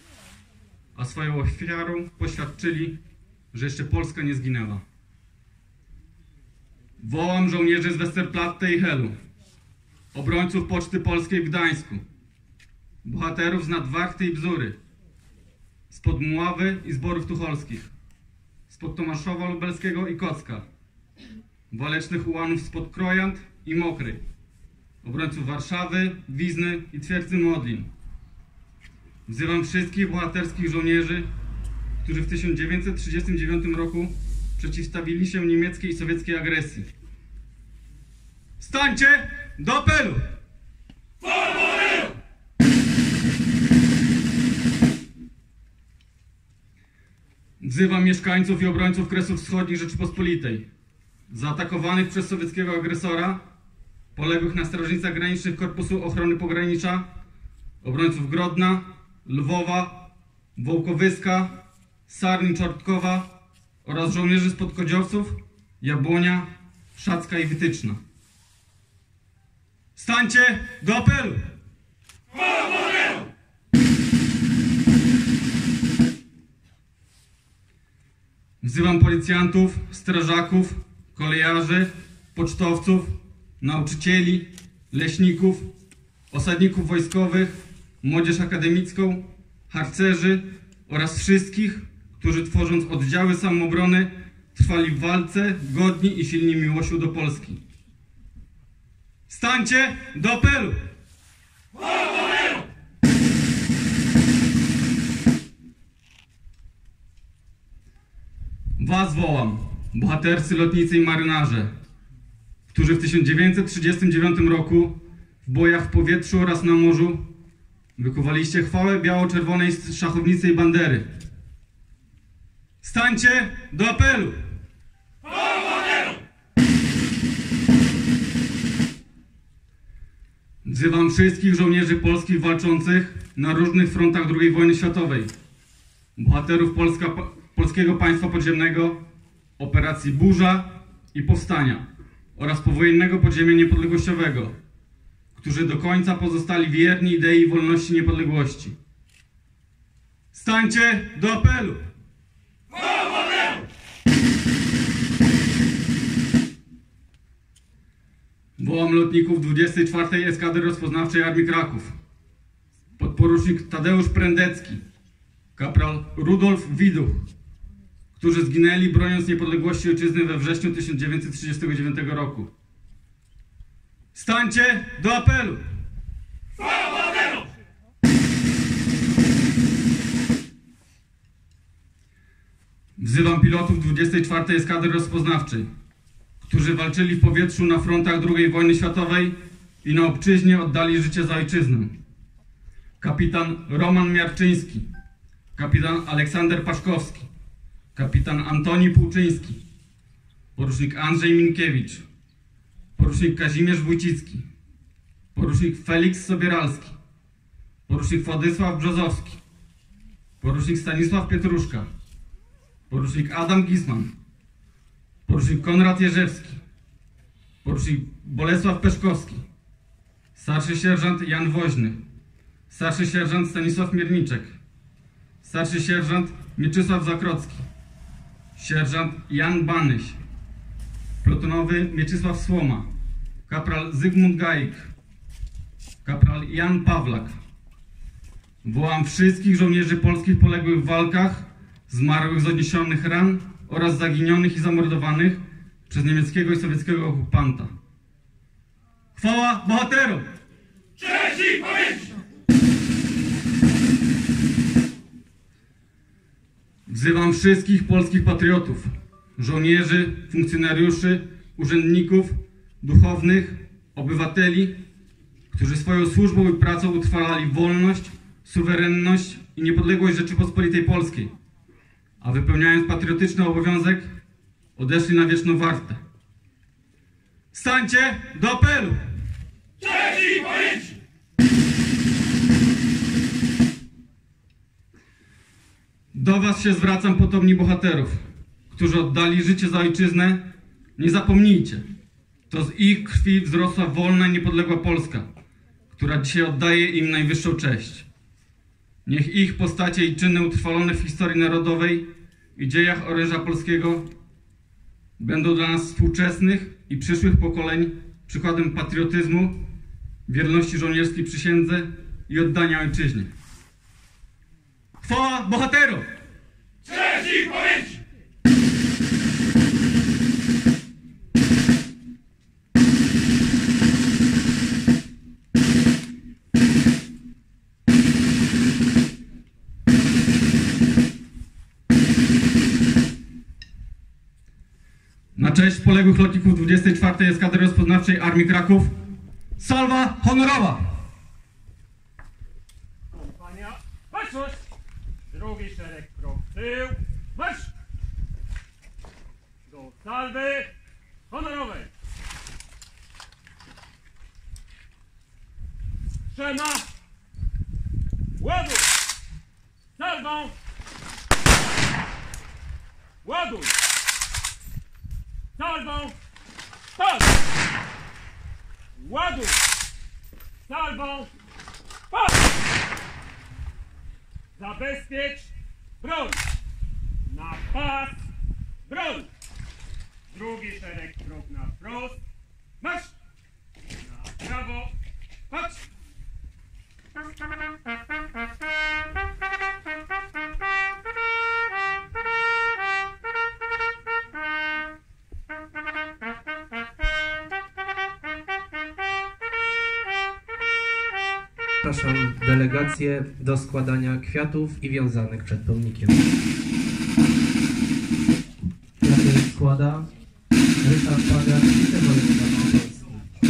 a swoją ofiarą poświadczyli, że jeszcze Polska nie zginęła. Wołam żołnierzy z Westerplatte i Helu, obrońców Poczty Polskiej w Gdańsku, bohaterów z Nadwarty i Bzury, spod Mławy i Zborów Tucholskich, spod Tomaszowa Lubelskiego i Kocka, walecznych ułanów spod Krojant i Mokrej, obrońców Warszawy, Wizny i Twierdzy Modlin. Wzywam wszystkich bohaterskich żołnierzy, którzy w tysiąc dziewięćset trzydziestym dziewiątym roku przeciwstawili się niemieckiej i sowieckiej agresji. Stańcie do apelu! Wzywam mieszkańców i obrońców Kresów Wschodnich Rzeczypospolitej, zaatakowanych przez sowieckiego agresora, poległych na strażnicach granicznych Korpusu Ochrony Pogranicza, obrońców Grodna, Lwowa, Wołkowyska, Sarni Czortkowa oraz żołnierzy spod Kodziowców, Jabłonia, Szacka i Wytyczna. Stańcie do apelu! Wzywam policjantów, strażaków, kolejarzy, pocztowców, nauczycieli, leśników, osadników wojskowych, młodzież akademicką, harcerzy oraz wszystkich, którzy tworząc oddziały samoobrony trwali w walce godni i silni miłością do Polski. Stańcie do apelu! Was wołam, bohaterscy lotnicy i marynarze, którzy w tysiąc dziewięćset trzydziestym dziewiątym roku w bojach w powietrzu oraz na morzu wykuwaliście chwałę biało-czerwonej szachownicy i bandery. Stańcie do apelu! Wzywam wszystkich żołnierzy polskich walczących na różnych frontach drugiej wojny światowej, bohaterów Polska, Polskiego Państwa Podziemnego, operacji Burza i Powstania oraz powojennego podziemia niepodległościowego, którzy do końca pozostali wierni idei wolności i niepodległości. Stańcie do apelu! Wołam lotników dwudziestej czwartej Eskadry Rozpoznawczej Armii Kraków, podporucznik Tadeusz Prędecki, kapral Rudolf Widuch, którzy zginęli broniąc niepodległości ojczyzny we wrześniu tysiąc dziewięćset trzydziestego dziewiątego roku. Stańcie do apelu! Wzywam pilotów dwudziestej czwartej Eskadry Rozpoznawczej, którzy walczyli w powietrzu na frontach drugiej wojny światowej i na obczyźnie oddali życie za ojczyznę. Kapitan Roman Miarczyński, kapitan Aleksander Paszkowski, kapitan Antoni Półczyński, porucznik Andrzej Minkiewicz, porucznik Kazimierz Wójcicki, porucznik Feliks Sobieralski, porucznik Władysław Brzozowski, porucznik Stanisław Pietruszka, porucznik Adam Gisman, porucznik Konrad Jerzewski, porucznik Bolesław Peszkowski, starszy sierżant Jan Woźny, starszy sierżant Stanisław Mierniczek, starszy sierżant Mieczysław Zakrocki, sierżant Jan Banyś, plutonowy Mieczysław Słoma, kapral Zygmunt Gajk, kapral Jan Pawlak. Wołam wszystkich żołnierzy polskich poległych w walkach, zmarłych z odniesionych ran oraz zaginionych i zamordowanych przez niemieckiego i sowieckiego okupanta. Chwała bohaterom! Cześć i pamięć! Wzywam wszystkich polskich patriotów, żołnierzy, funkcjonariuszy, urzędników, duchownych, obywateli, którzy swoją służbą i pracą utrwalali wolność, suwerenność i niepodległość Rzeczypospolitej Polskiej, a wypełniając patriotyczny obowiązek, odeszli na wieczną wartę. Stańcie do apelu! Cześć i pamięć! Do was się zwracam, potomni bohaterów, którzy oddali życie za ojczyznę. Nie zapomnijcie, to z ich krwi wzrosła wolna i niepodległa Polska, która dzisiaj oddaje im najwyższą cześć. Niech ich postacie i czyny utrwalone w historii narodowej i dziejach oręża polskiego będą dla nas współczesnych i przyszłych pokoleń przykładem patriotyzmu, wierności żołnierskiej przysiędze i oddania ojczyźnie. Chwała bohaterom! Cześć ich pamięci! Na cześć poległych lotników dwudziestej czwartej Eskadry Rozpoznawczej Armii Kraków salwa honorowa! Kompania, baczność! Drugi szereg krok w tył, marsz! Do salwy honorowej! Trzema! Ładuj! Salwą! Ładuj! Salwą! Pas! Ładuj! Salwą! Pas! Zabezpiecz broń! Na pas! Broń! Drugi szereg krok na wprost! Marsz! Na prawo! Patrz! Zapraszam delegację do składania kwiatów i wiązanek przed pomnikiem. Kwiaty składa Ryszard Pagar, wicewojewoda małopolski.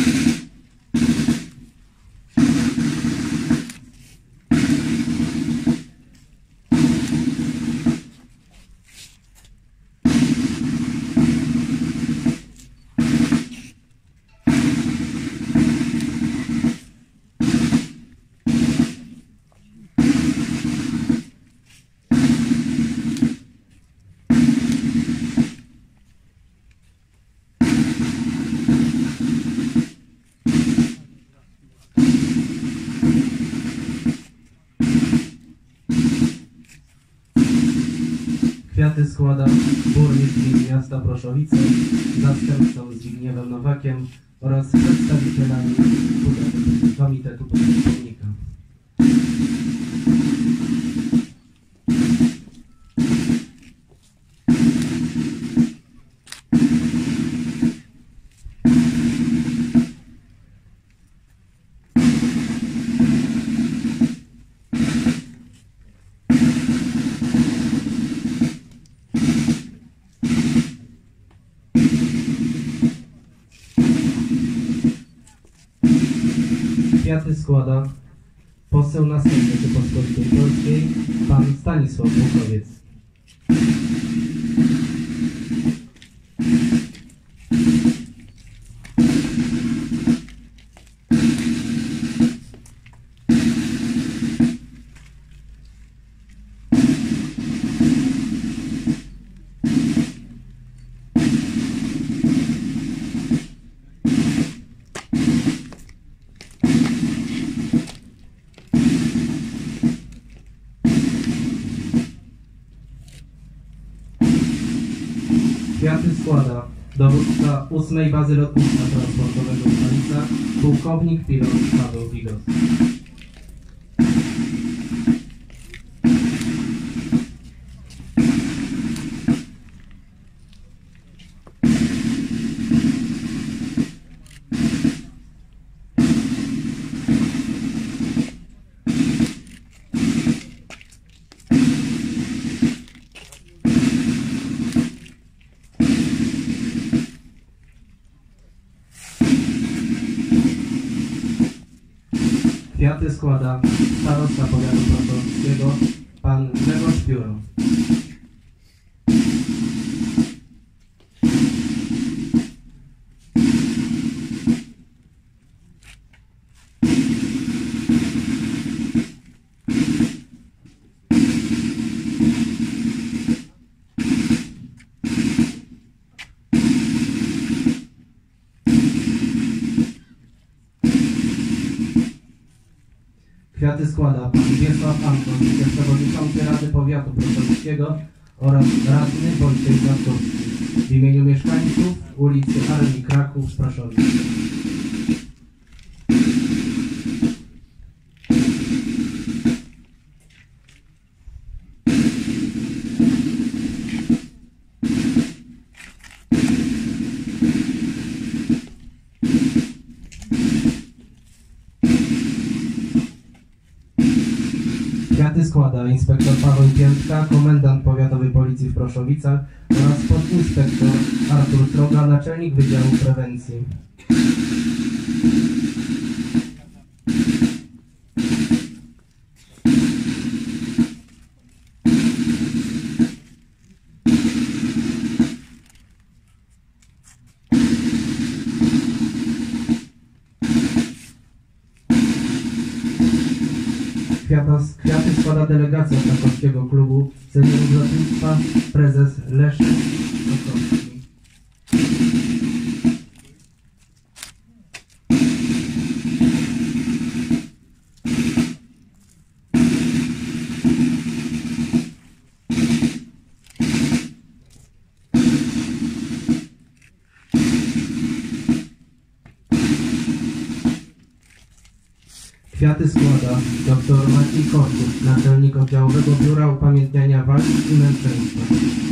Kwiaty składa burmistrz miasta Proszowice, zastępcą Zbigniewem Nowakiem oraz przedstawicielami Komitetu Pomnika. Kwiaty składa poseł następny Rzeczypospolitej Polskiej, pan Stanisław Bukowiec. Kwiaty składa dowódca ósmej Bazy Lotnictwa Transportowego w Stanicach, pułkownik pilot Paweł Wigos. Kwiaty składa starosta powiatu prosowickiego, pan Grzegorz Pióro. Kwiaty składa pan Wiesław Anton, przewodniczący Rady Powiatu Proszowickiego oraz radny Wojciech Zatkowski w imieniu mieszkańców ulicy Armii Kraków w Proszowicy. Kwiaty składa inspektor Paweł Piętka, komendant powiatowej policji w Proszowicach oraz podinspektor Artur Stroga, naczelnik Wydziału Prewencji. Kwiaty składa delegacja Krakowskiego Klubu Seniorów Lotnictwa, prezes Leszek Krakowski. Kwiaty składa dr Maciej Korków, naczelnik oddziałowego biura upamiętniania walk i męczeństwa.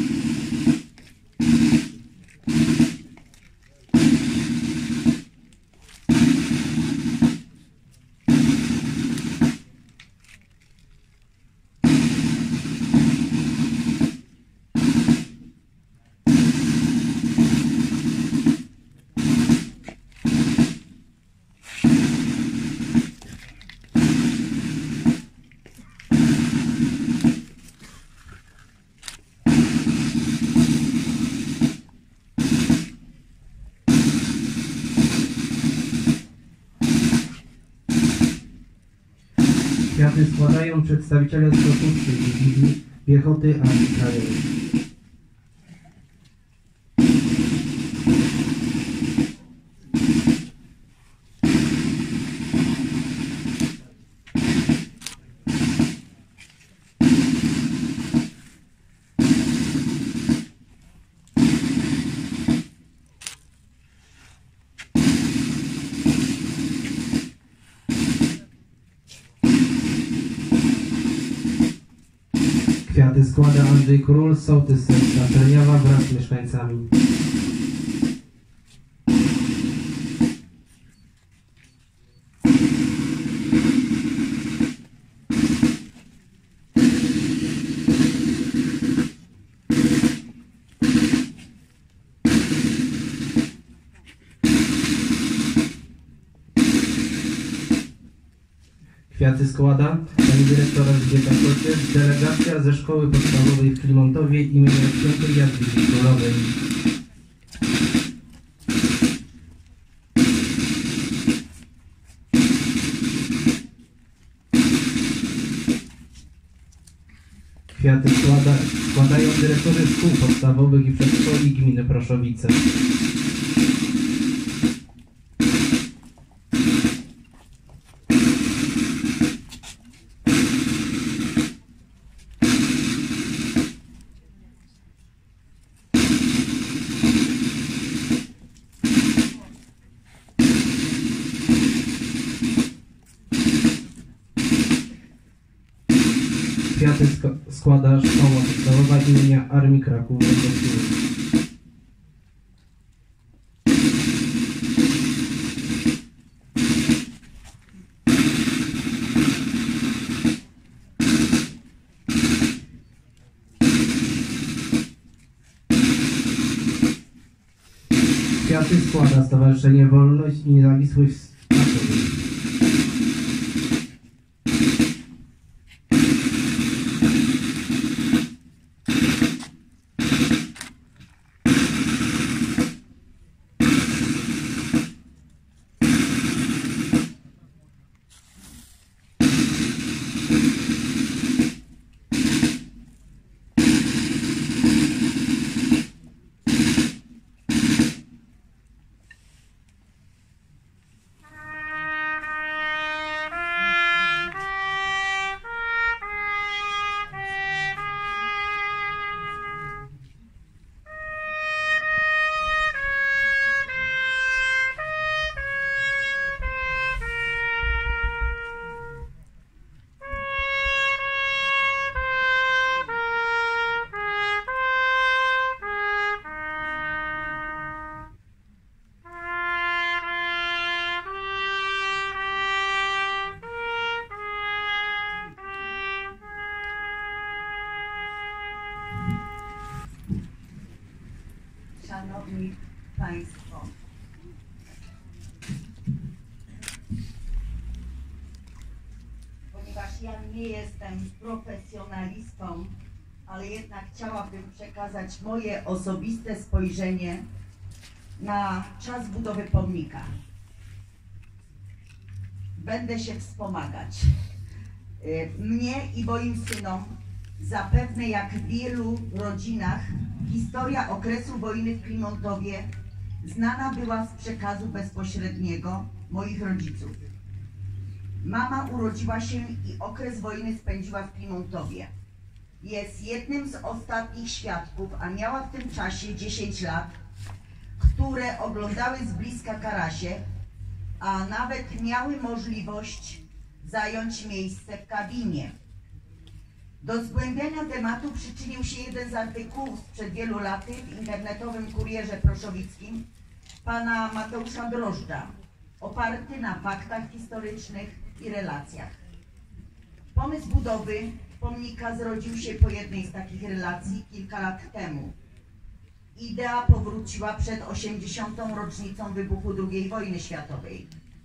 Kwiaty składają przedstawiciele Skotniczej Dywizji Piechoty Armii Krajowej. Kwiaty składa Andrzej Król, sołtys Serca Czerniawa wraz z mieszkańcami. Kwiaty składa pani dyrektor Elżbieta Kociec, delegacja ze Szkoły Podstawowej w Klimontowie imienia Świętej Jadwigi Królowej. Kwiaty składa, składają dyrektorzy szkół podstawowych i przedszkoli gminy Proszowice. Kwiaty składa Szkoła Podstawowa imienia Armii Kraków. Kwiaty składa Stowarzyszenie Wolność i Niezawisłość w Krakowie. nie jestem profesjonalistą, ale jednak chciałabym przekazać moje osobiste spojrzenie na czas budowy pomnika. Będę się wspomagać. Mnie i moim synom, zapewne jak w wielu rodzinach, historia okresu wojny w Klimontowie znana była z przekazu bezpośredniego moich rodziców. Mama urodziła się i okres wojny spędziła w Klimontowie. Jest jednym z ostatnich świadków, a miała w tym czasie dziesięć lat, które oglądały z bliska Karasie, a nawet miały możliwość zająć miejsce w kabinie. Do zgłębiania tematu przyczynił się jeden z artykułów sprzed wielu laty w internetowym Kurierze Proszowickim pana Mateusza Drożdża, oparty na faktach historycznych i relacjach. Pomysł budowy pomnika zrodził się po jednej z takich relacji kilka lat temu. Idea powróciła przed osiemdziesiątą rocznicą wybuchu drugiej wojny światowej,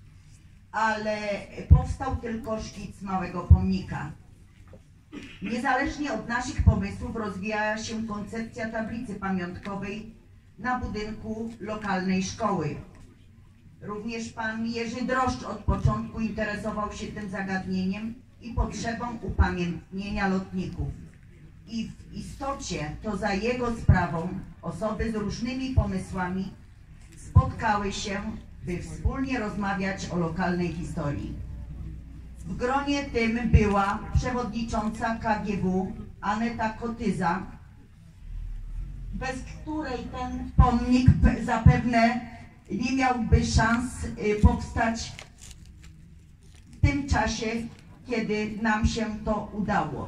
ale powstał tylko szkic małego pomnika. Niezależnie od naszych pomysłów rozwijała się koncepcja tablicy pamiątkowej na budynku lokalnej szkoły. Również pan Jerzy Drożdż od początku interesował się tym zagadnieniem i potrzebą upamiętnienia lotników. I w istocie to za jego sprawą osoby z różnymi pomysłami spotkały się, by wspólnie rozmawiać o lokalnej historii. W gronie tym była przewodnicząca K G W Aneta Kotyza, bez której ten pomnik zapewne nie miałby szans powstać w tym czasie, kiedy nam się to udało.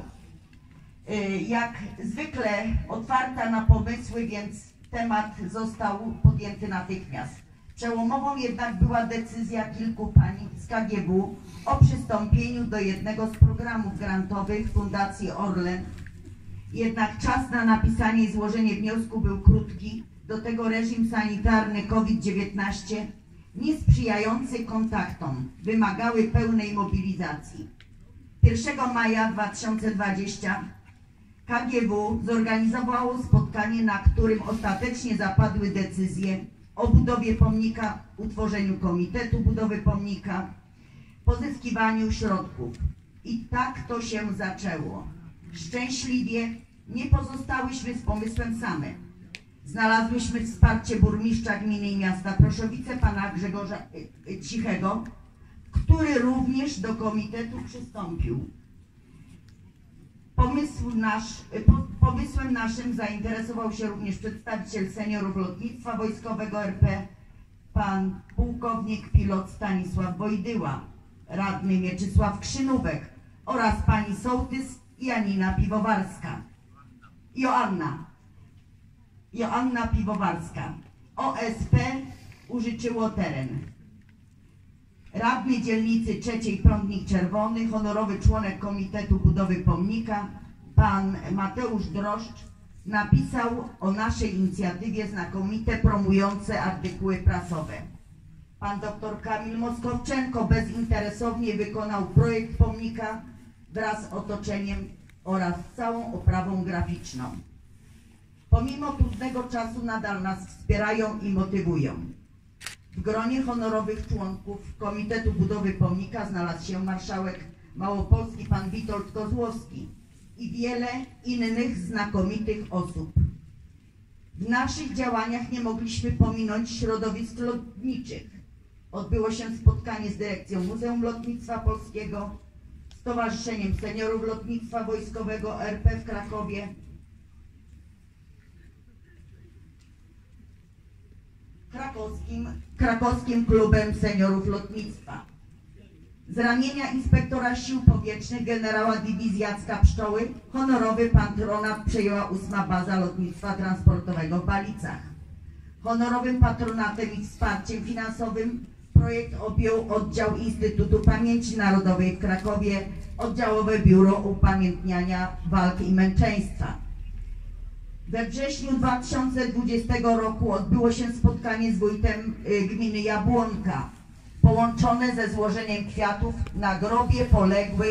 Jak zwykle otwarta na pomysły, więc temat został podjęty natychmiast. Przełomową jednak była decyzja kilku pań z K G W o przystąpieniu do jednego z programów grantowych Fundacji Orlen. Jednak czas na napisanie i złożenie wniosku był krótki, do tego reżim sanitarny COVID dziewiętnaście niesprzyjający kontaktom wymagały pełnej mobilizacji. pierwszego maja dwa tysiące dwudziestego K G W zorganizowało spotkanie, na którym ostatecznie zapadły decyzje o budowie pomnika, utworzeniu komitetu budowy pomnika, pozyskiwaniu środków. I tak to się zaczęło. Szczęśliwie nie pozostałyśmy z pomysłem same. Znalazłyśmy wsparcie burmistrza gminy i miasta Proszowice, pana Grzegorza Cichego, który również do komitetu przystąpił. Pomysł nasz, pomysłem naszym zainteresował się również przedstawiciel seniorów lotnictwa wojskowego R P, pan pułkownik pilot Stanisław Wojdyła, radny Mieczysław Krzynówek oraz pani sołtys Janina Piwowarska. Joanna. Joanna Piwowarska. O S P użyczyło teren. Radny dzielnicy trzeciej Prądnik Czerwony, honorowy członek Komitetu Budowy Pomnika, pan Mateusz Drożdż, napisał o naszej inicjatywie znakomite promujące artykuły prasowe. Pan dr Kamil Moskowczenko bezinteresownie wykonał projekt pomnika wraz z otoczeniem oraz całą oprawą graficzną. Pomimo trudnego czasu nadal nas wspierają i motywują. W gronie honorowych członków Komitetu Budowy Pomnika znalazł się marszałek Małopolski pan Witold Kozłowski i wiele innych znakomitych osób. W naszych działaniach nie mogliśmy pominąć środowisk lotniczych. Odbyło się spotkanie z dyrekcją Muzeum Lotnictwa Polskiego, Stowarzyszeniem Seniorów Lotnictwa Wojskowego R P w Krakowie, Krakowskim, Krakowskim Klubem Seniorów Lotnictwa. Z ramienia inspektora sił powietrznych generała dywizji Jacka Pszczoły honorowy patronat przejęła ósma Baza Lotnictwa Transportowego w Balicach. Honorowym patronatem i wsparciem finansowym projekt objął oddział Instytutu Pamięci Narodowej w Krakowie, oddziałowe biuro upamiętniania walk i męczeństwa. We wrześniu dwa tysiące dwudziestego roku odbyło się spotkanie z wójtem gminy Jabłonka, połączone ze złożeniem kwiatów na grobie poległych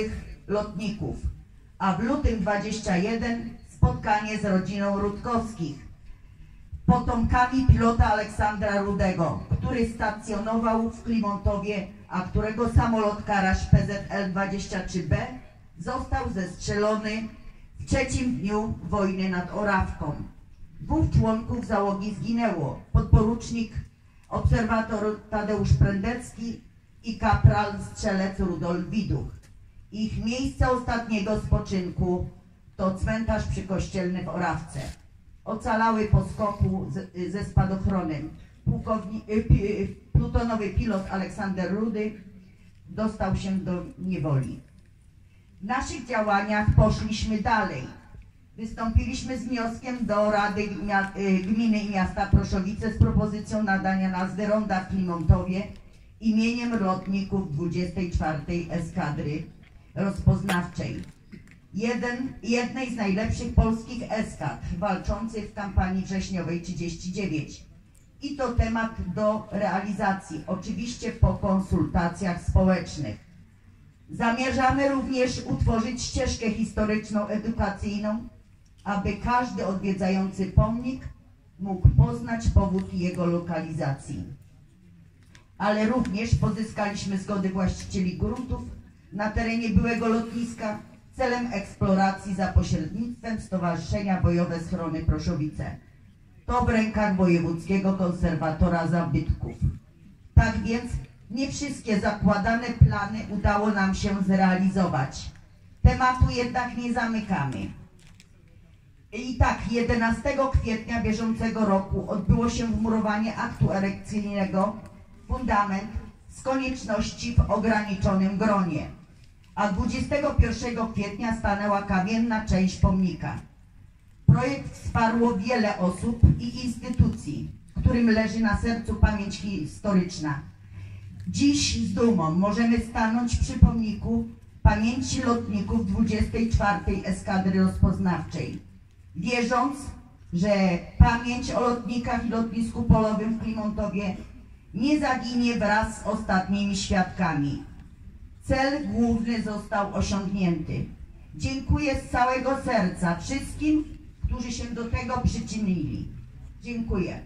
lotników, a w lutym dwudziestym pierwszym spotkanie z rodziną Rutkowskich, potomkami pilota Aleksandra Rudego, który stacjonował w Klimontowie, a którego samolot Karaś P Z L dwadzieścia trzy B został zestrzelony w trzecim dniu wojny nad Orawką. Dwóch członków załogi zginęło, podporucznik obserwator Tadeusz Prędecki i kapral strzelec Rudolf Widuch. Ich miejsce ostatniego spoczynku to cmentarz przykościelny w Orawce. Ocalały po skoku z, ze spadochronem pułkownik, y, plutonowy pilot Aleksander Rudy dostał się do niewoli. W naszych działaniach poszliśmy dalej. Wystąpiliśmy z wnioskiem do Rady Gminy i Miasta Proszowice z propozycją nadania nazwy ronda w Klimontowie imieniem lotników dwudziestej czwartej Eskadry Rozpoznawczej. Jeden, jednej z najlepszych polskich eskadr walczących w kampanii wrześniowej trzydziestej dziewiątej. I to temat do realizacji, oczywiście po konsultacjach społecznych. Zamierzamy również utworzyć ścieżkę historyczną, edukacyjną, aby każdy odwiedzający pomnik mógł poznać powód jego lokalizacji. Ale również pozyskaliśmy zgody właścicieli gruntów na terenie byłego lotniska celem eksploracji za pośrednictwem Stowarzyszenia Bojowe Schrony Proszowice. To w rękach wojewódzkiego konserwatora zabytków. Tak więc nie wszystkie zakładane plany udało nam się zrealizować. Tematu jednak nie zamykamy. I tak, jedenastego kwietnia bieżącego roku odbyło się wmurowanie aktu erekcyjnego, fundament z konieczności w ograniczonym gronie, a dwudziestego pierwszego kwietnia stanęła kamienna część pomnika. Projekt wsparło wiele osób i instytucji, którym leży na sercu pamięć historyczna. Dziś z dumą możemy stanąć przy pomniku pamięci lotników dwudziestej czwartej Eskadry Rozpoznawczej, wierząc, że pamięć o lotnikach i lotnisku polowym w Klimontowie nie zaginie wraz z ostatnimi świadkami. Cel główny został osiągnięty. Dziękuję z całego serca wszystkim, którzy się do tego przyczynili. Dziękuję.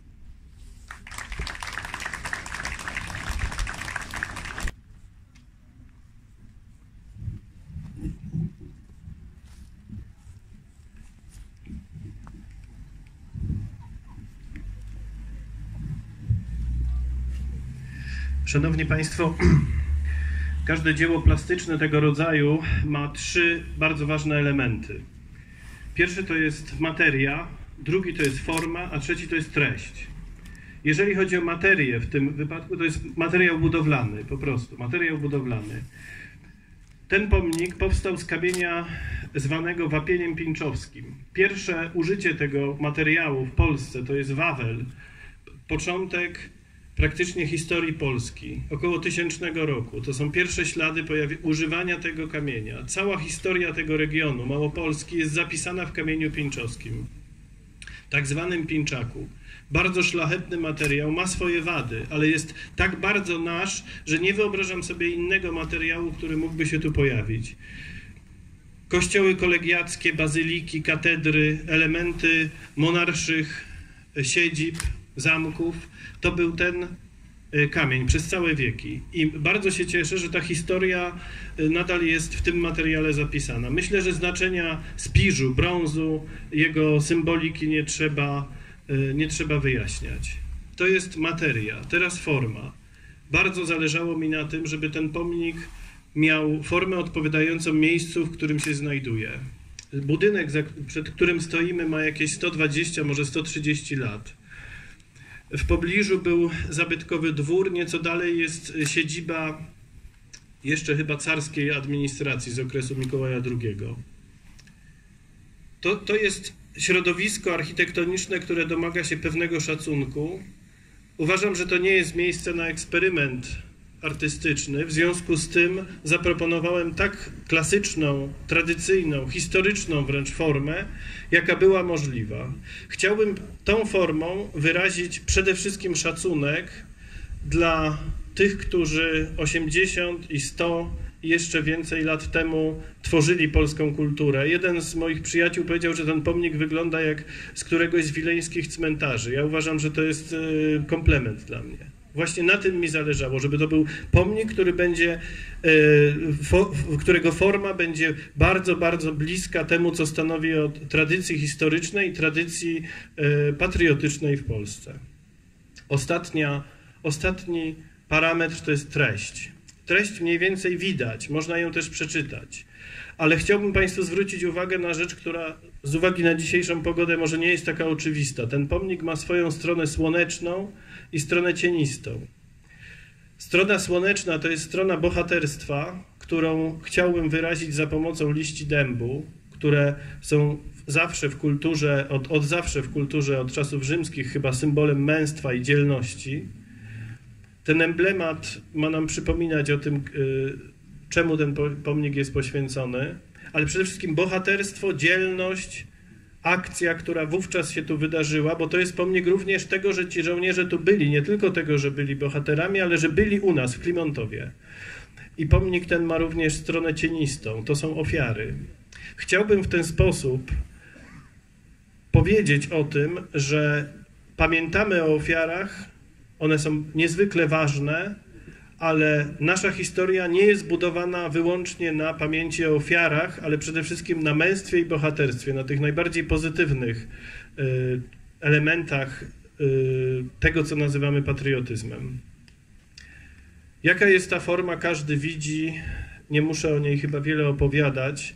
Szanowni Państwo, każde dzieło plastyczne tego rodzaju ma trzy bardzo ważne elementy. Pierwszy to jest materia, drugi to jest forma, a trzeci to jest treść. Jeżeli chodzi o materię, w tym wypadku to jest materiał budowlany, po prostu, materiał budowlany. Ten pomnik powstał z kamienia zwanego wapieniem pińczowskim. Pierwsze użycie tego materiału w Polsce to jest Wawel, początek praktycznie historii Polski, około tysięcznego roku. To są pierwsze ślady używania tego kamienia. Cała historia tego regionu, Małopolski, jest zapisana w kamieniu pińczowskim, tak zwanym pińczaku. Bardzo szlachetny materiał, ma swoje wady, ale jest tak bardzo nasz, że nie wyobrażam sobie innego materiału, który mógłby się tu pojawić. Kościoły kolegiackie, bazyliki, katedry, elementy monarszych siedzib, zamków, to był ten kamień przez całe wieki. I bardzo się cieszę, że ta historia nadal jest w tym materiale zapisana. Myślę, że znaczenia spiżu, brązu, jego symboliki nie trzeba, nie trzeba wyjaśniać. To jest materia, teraz forma. Bardzo zależało mi na tym, żeby ten pomnik miał formę odpowiadającą miejscu, w którym się znajduje. Budynek, przed którym stoimy, ma jakieś sto dwadzieścia, może sto trzydzieści lat. W pobliżu był zabytkowy dwór, nieco dalej jest siedziba jeszcze chyba carskiej administracji z okresu Mikołaja drugiego. To, to jest środowisko architektoniczne, które domaga się pewnego szacunku. Uważam, że to nie jest miejsce na eksperyment artystyczny. W związku z tym zaproponowałem tak klasyczną, tradycyjną, historyczną wręcz formę, jaka była możliwa. Chciałbym tą formą wyrazić przede wszystkim szacunek dla tych, którzy osiemdziesiąt i sto jeszcze więcej lat temu tworzyli polską kulturę. Jeden z moich przyjaciół powiedział, że ten pomnik wygląda jak z któregoś z wileńskich cmentarzy. Ja uważam, że to jest komplement dla mnie. Właśnie na tym mi zależało, żeby to był pomnik, który będzie, którego forma będzie bardzo, bardzo bliska temu, co stanowi o tradycji historycznej i tradycji patriotycznej w Polsce. Ostatnia, ostatni parametr to jest treść. Treść mniej więcej widać, można ją też przeczytać. Ale chciałbym Państwu zwrócić uwagę na rzecz, która z uwagi na dzisiejszą pogodę może nie jest taka oczywista. Ten pomnik ma swoją stronę słoneczną i stronę cienistą. Strona słoneczna to jest strona bohaterstwa, którą chciałbym wyrazić za pomocą liści dębu, które są zawsze w kulturze, od, od zawsze w kulturze, od czasów rzymskich chyba symbolem męstwa i dzielności. Ten emblemat ma nam przypominać o tym, czemu ten pomnik jest poświęcony, ale przede wszystkim bohaterstwo, dzielność, akcja, która wówczas się tu wydarzyła, bo to jest pomnik również tego, że ci żołnierze tu byli, nie tylko tego, że byli bohaterami, ale że byli u nas w Klimontowie. I pomnik ten ma również stronę cienistą, to są ofiary. Chciałbym w ten sposób powiedzieć o tym, że pamiętamy o ofiarach, one są niezwykle ważne, ale nasza historia nie jest budowana wyłącznie na pamięci o ofiarach, ale przede wszystkim na męstwie i bohaterstwie, na tych najbardziej pozytywnych elementach tego, co nazywamy patriotyzmem. Jaka jest ta forma, każdy widzi, nie muszę o niej chyba wiele opowiadać.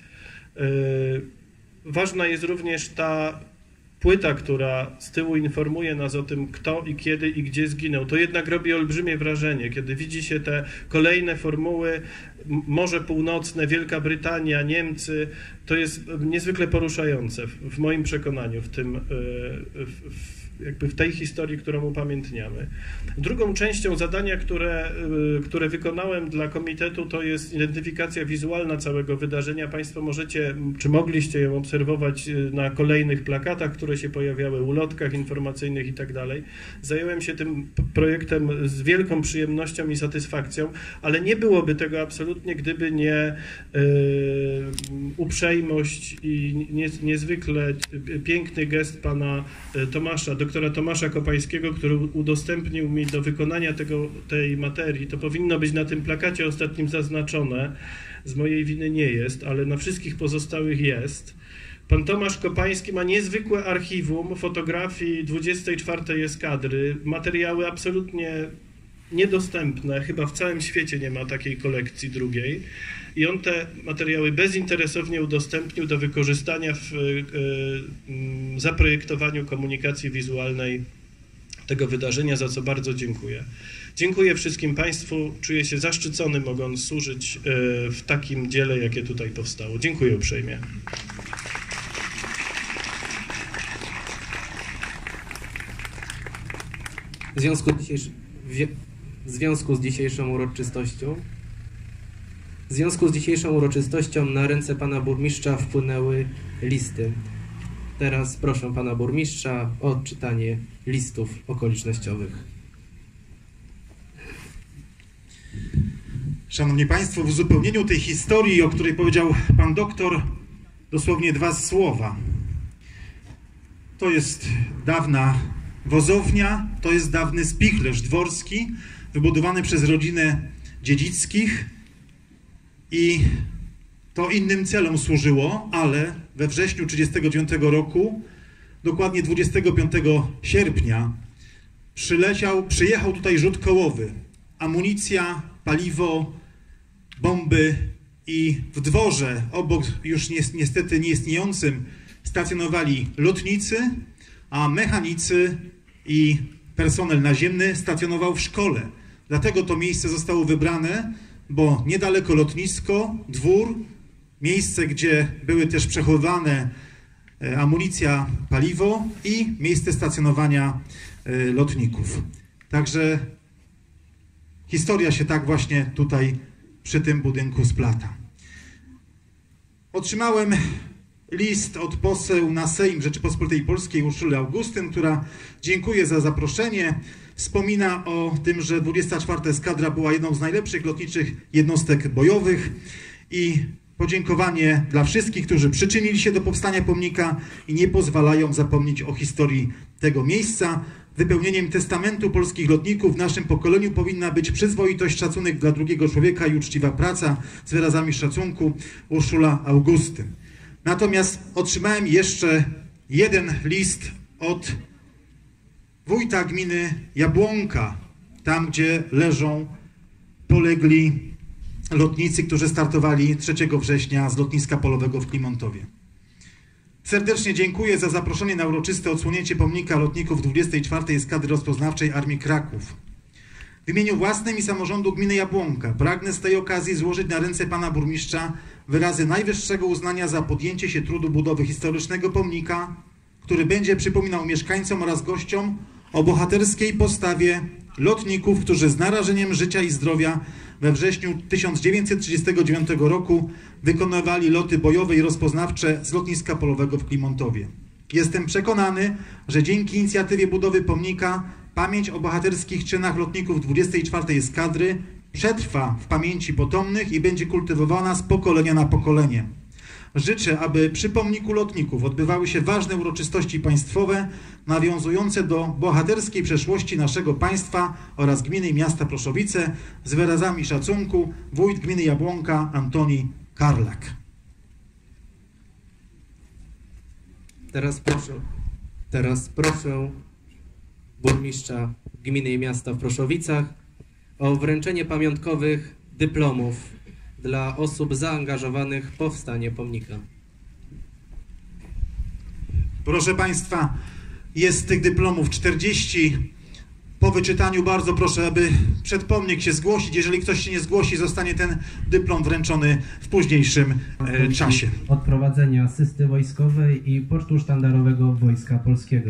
Ważna jest również ta płyta, która z tyłu informuje nas o tym, kto i kiedy i gdzie zginął. To jednak robi olbrzymie wrażenie, kiedy widzi się te kolejne formuły, Morze Północne, Wielka Brytania, Niemcy. To jest niezwykle poruszające w moim przekonaniu, w tym, w, w, jakby w tej historii, którą upamiętniamy. Drugą częścią zadania, które, które wykonałem dla komitetu, to jest identyfikacja wizualna całego wydarzenia. Państwo możecie, czy mogliście ją obserwować na kolejnych plakatach, które się pojawiały, ulotkach informacyjnych i tak dalej. Zająłem się tym projektem z wielką przyjemnością i satysfakcją, ale nie byłoby tego absolutnie, gdyby nie yy, uprzejmość i nie, niezwykle piękny gest pana Tomasza, doktora Tomasza Kopańskiego, który udostępnił mi do wykonania tego, tej materii. To powinno być na tym plakacie ostatnim zaznaczone. Z mojej winy nie jest, ale na wszystkich pozostałych jest. Pan Tomasz Kopański ma niezwykłe archiwum fotografii dwudziestej czwartej eskadry, materiały absolutnie niedostępne, chyba w całym świecie nie ma takiej kolekcji drugiej. I on te materiały bezinteresownie udostępnił do wykorzystania w y, y, zaprojektowaniu komunikacji wizualnej tego wydarzenia, za co bardzo dziękuję. Dziękuję wszystkim Państwu. Czuję się zaszczycony, mogąc służyć y, w takim dziele, jakie tutaj powstało. Dziękuję uprzejmie. W związku z dzisiejszym, w związku z dzisiejszą uroczystością W związku z dzisiejszą uroczystością na ręce pana burmistrza wpłynęły listy. Teraz proszę pana burmistrza o odczytanie listów okolicznościowych. Szanowni Państwo, w uzupełnieniu tej historii, o której powiedział pan doktor, dosłownie dwa słowa. To jest dawna wozownia, to jest dawny spichlerz dworski, wybudowany przez rodzinę Dziedzickich. I to innym celom służyło, ale we wrześniu tysiąc dziewięćset trzydziestego dziewiątego roku, dokładnie dwudziestego piątego sierpnia, przyleciał, przyjechał tutaj rzut kołowy. Amunicja, paliwo, bomby i w dworze, obok już niestety nieistniejącym, stacjonowali lotnicy, a mechanicy i personel naziemny stacjonował w szkole. Dlatego to miejsce zostało wybrane, bo niedaleko lotnisko, dwór, miejsce, gdzie były też przechowywane amunicja, paliwo i miejsce stacjonowania lotników. Także historia się tak właśnie tutaj przy tym budynku splata. Otrzymałem list od poseł na Sejm Rzeczypospolitej Polskiej Urszuli Augustyn, która dziękuję za zaproszenie. wspomina o tym, że dwudziesta czwarta eskadra była jedną z najlepszych lotniczych jednostek bojowych i podziękowanie dla wszystkich, którzy przyczynili się do powstania pomnika i nie pozwalają zapomnieć o historii tego miejsca. Wypełnieniem testamentu polskich lotników w naszym pokoleniu powinna być przyzwoitość, szacunek dla drugiego człowieka i uczciwa praca z wyrazami szacunku. Urszula Augustyn. Natomiast otrzymałem jeszcze jeden list od wójta gminy Jabłonka, tam gdzie leżą polegli lotnicy, którzy startowali trzeciego września z lotniska polowego w Klimontowie. Serdecznie dziękuję za zaproszenie na uroczyste odsłonięcie pomnika lotników dwudziestej czwartej Eskadry Rozpoznawczej Armii Kraków. W imieniu własnym i samorządu gminy Jabłonka pragnę z tej okazji złożyć na ręce pana burmistrza wyrazy najwyższego uznania za podjęcie się trudu budowy historycznego pomnika, który będzie przypominał mieszkańcom oraz gościom o bohaterskiej postawie lotników, którzy z narażeniem życia i zdrowia we wrześniu tysiąc dziewięćset trzydziestego dziewiątego roku wykonywali loty bojowe i rozpoznawcze z lotniska polowego w Klimontowie. Jestem przekonany, że dzięki inicjatywie budowy pomnika pamięć o bohaterskich czynach lotników dwudziestej czwartej Eskadry przetrwa w pamięci potomnych i będzie kultywowana z pokolenia na pokolenie. Życzę, aby przy pomniku lotników odbywały się ważne uroczystości państwowe nawiązujące do bohaterskiej przeszłości naszego państwa oraz gminy i miasta Proszowice z wyrazami szacunku wójt gminy Jabłonka Antoni Karlak. Teraz proszę, teraz proszę burmistrza gminy i miasta w Proszowicach o wręczenie pamiątkowych dyplomów dla osób zaangażowanych w powstanie pomnika. Proszę Państwa, jest tych dyplomów czterdzieści. Po wyczytaniu bardzo proszę, aby przed pomnik się zgłosić. Jeżeli ktoś się nie zgłosi, zostanie ten dyplom wręczony w późniejszym e, czasie. Odprowadzenia asysty wojskowej i pocztu sztandarowego Wojska Polskiego.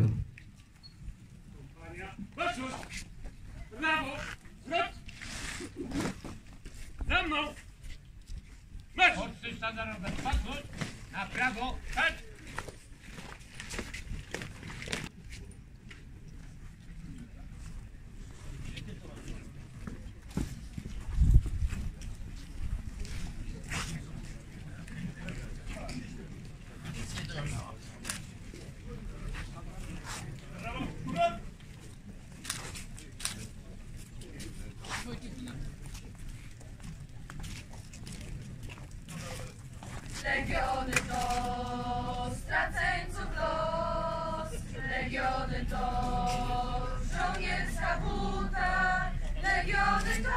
Brawo! Zwrot! Za mną! Marsz! Poczty sztandarowe, patrz! Na prawo, tak! Legiony to straceńców los, legiony to żołnierska buta, legiony to